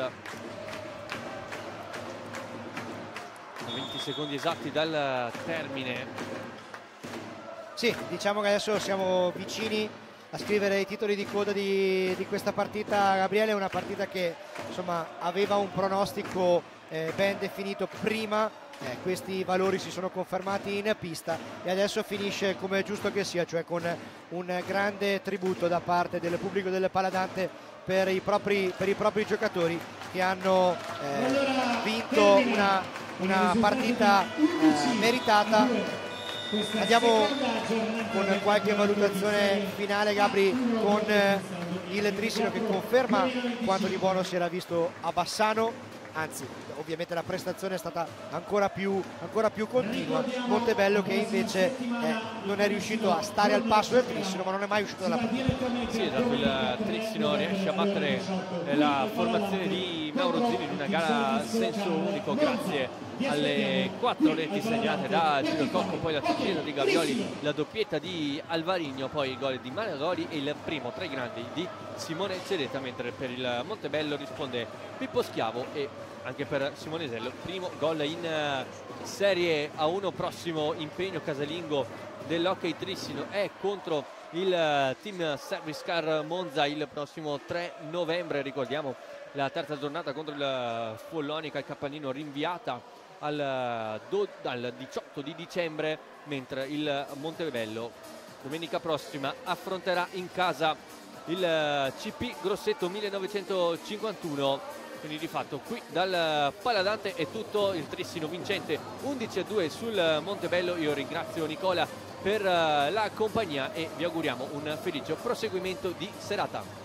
20 secondi esatti dal termine. Sì, diciamo che adesso siamo vicini a scrivere i titoli di coda di questa partita, Gabriele. È una partita che insomma aveva un pronostico ben definito prima, questi valori si sono confermati in pista e adesso finisce come è giusto che sia, cioè con un grande tributo da parte del pubblico del Paladante per i propri giocatori che hanno vinto una partita meritata. Andiamo con qualche valutazione finale, Gabri, con il Trissino che conferma quanto di buono si era visto a Bassano, anzi ovviamente la prestazione è stata ancora più continua. Montebello che invece non è riuscito a stare al passo del Trissino, ma non è mai uscito dalla partita. Sì, esatto, il Trissino riesce a battere la formazione di Mauro Zini in una gara a senso unico grazie alle 4 reti segnate da Gino Cocco, poi la tripletta di Gavioli, la doppietta di Alvarino, poi il gol di Malagoli e il primo tra i grandi di Simone Cedetta, mentre per il Montebello risponde Pippo Schiavo e anche per Simone Isello primo gol in Serie A1. Prossimo impegno casalingo dell'Hockey Trissino è contro il Team Service Car Monza il prossimo 3 novembre, ricordiamo la terza giornata contro il Follonica, il Capannino rinviata al 18 di dicembre, mentre il Montebello domenica prossima affronterà in casa il CP Grosseto 1951. Quindi di fatto qui dal Paladante è tutto, il Trissino vincente 11-2 sul Montebello. Io ringrazio Nicola per la compagnia e vi auguriamo un felice proseguimento di serata.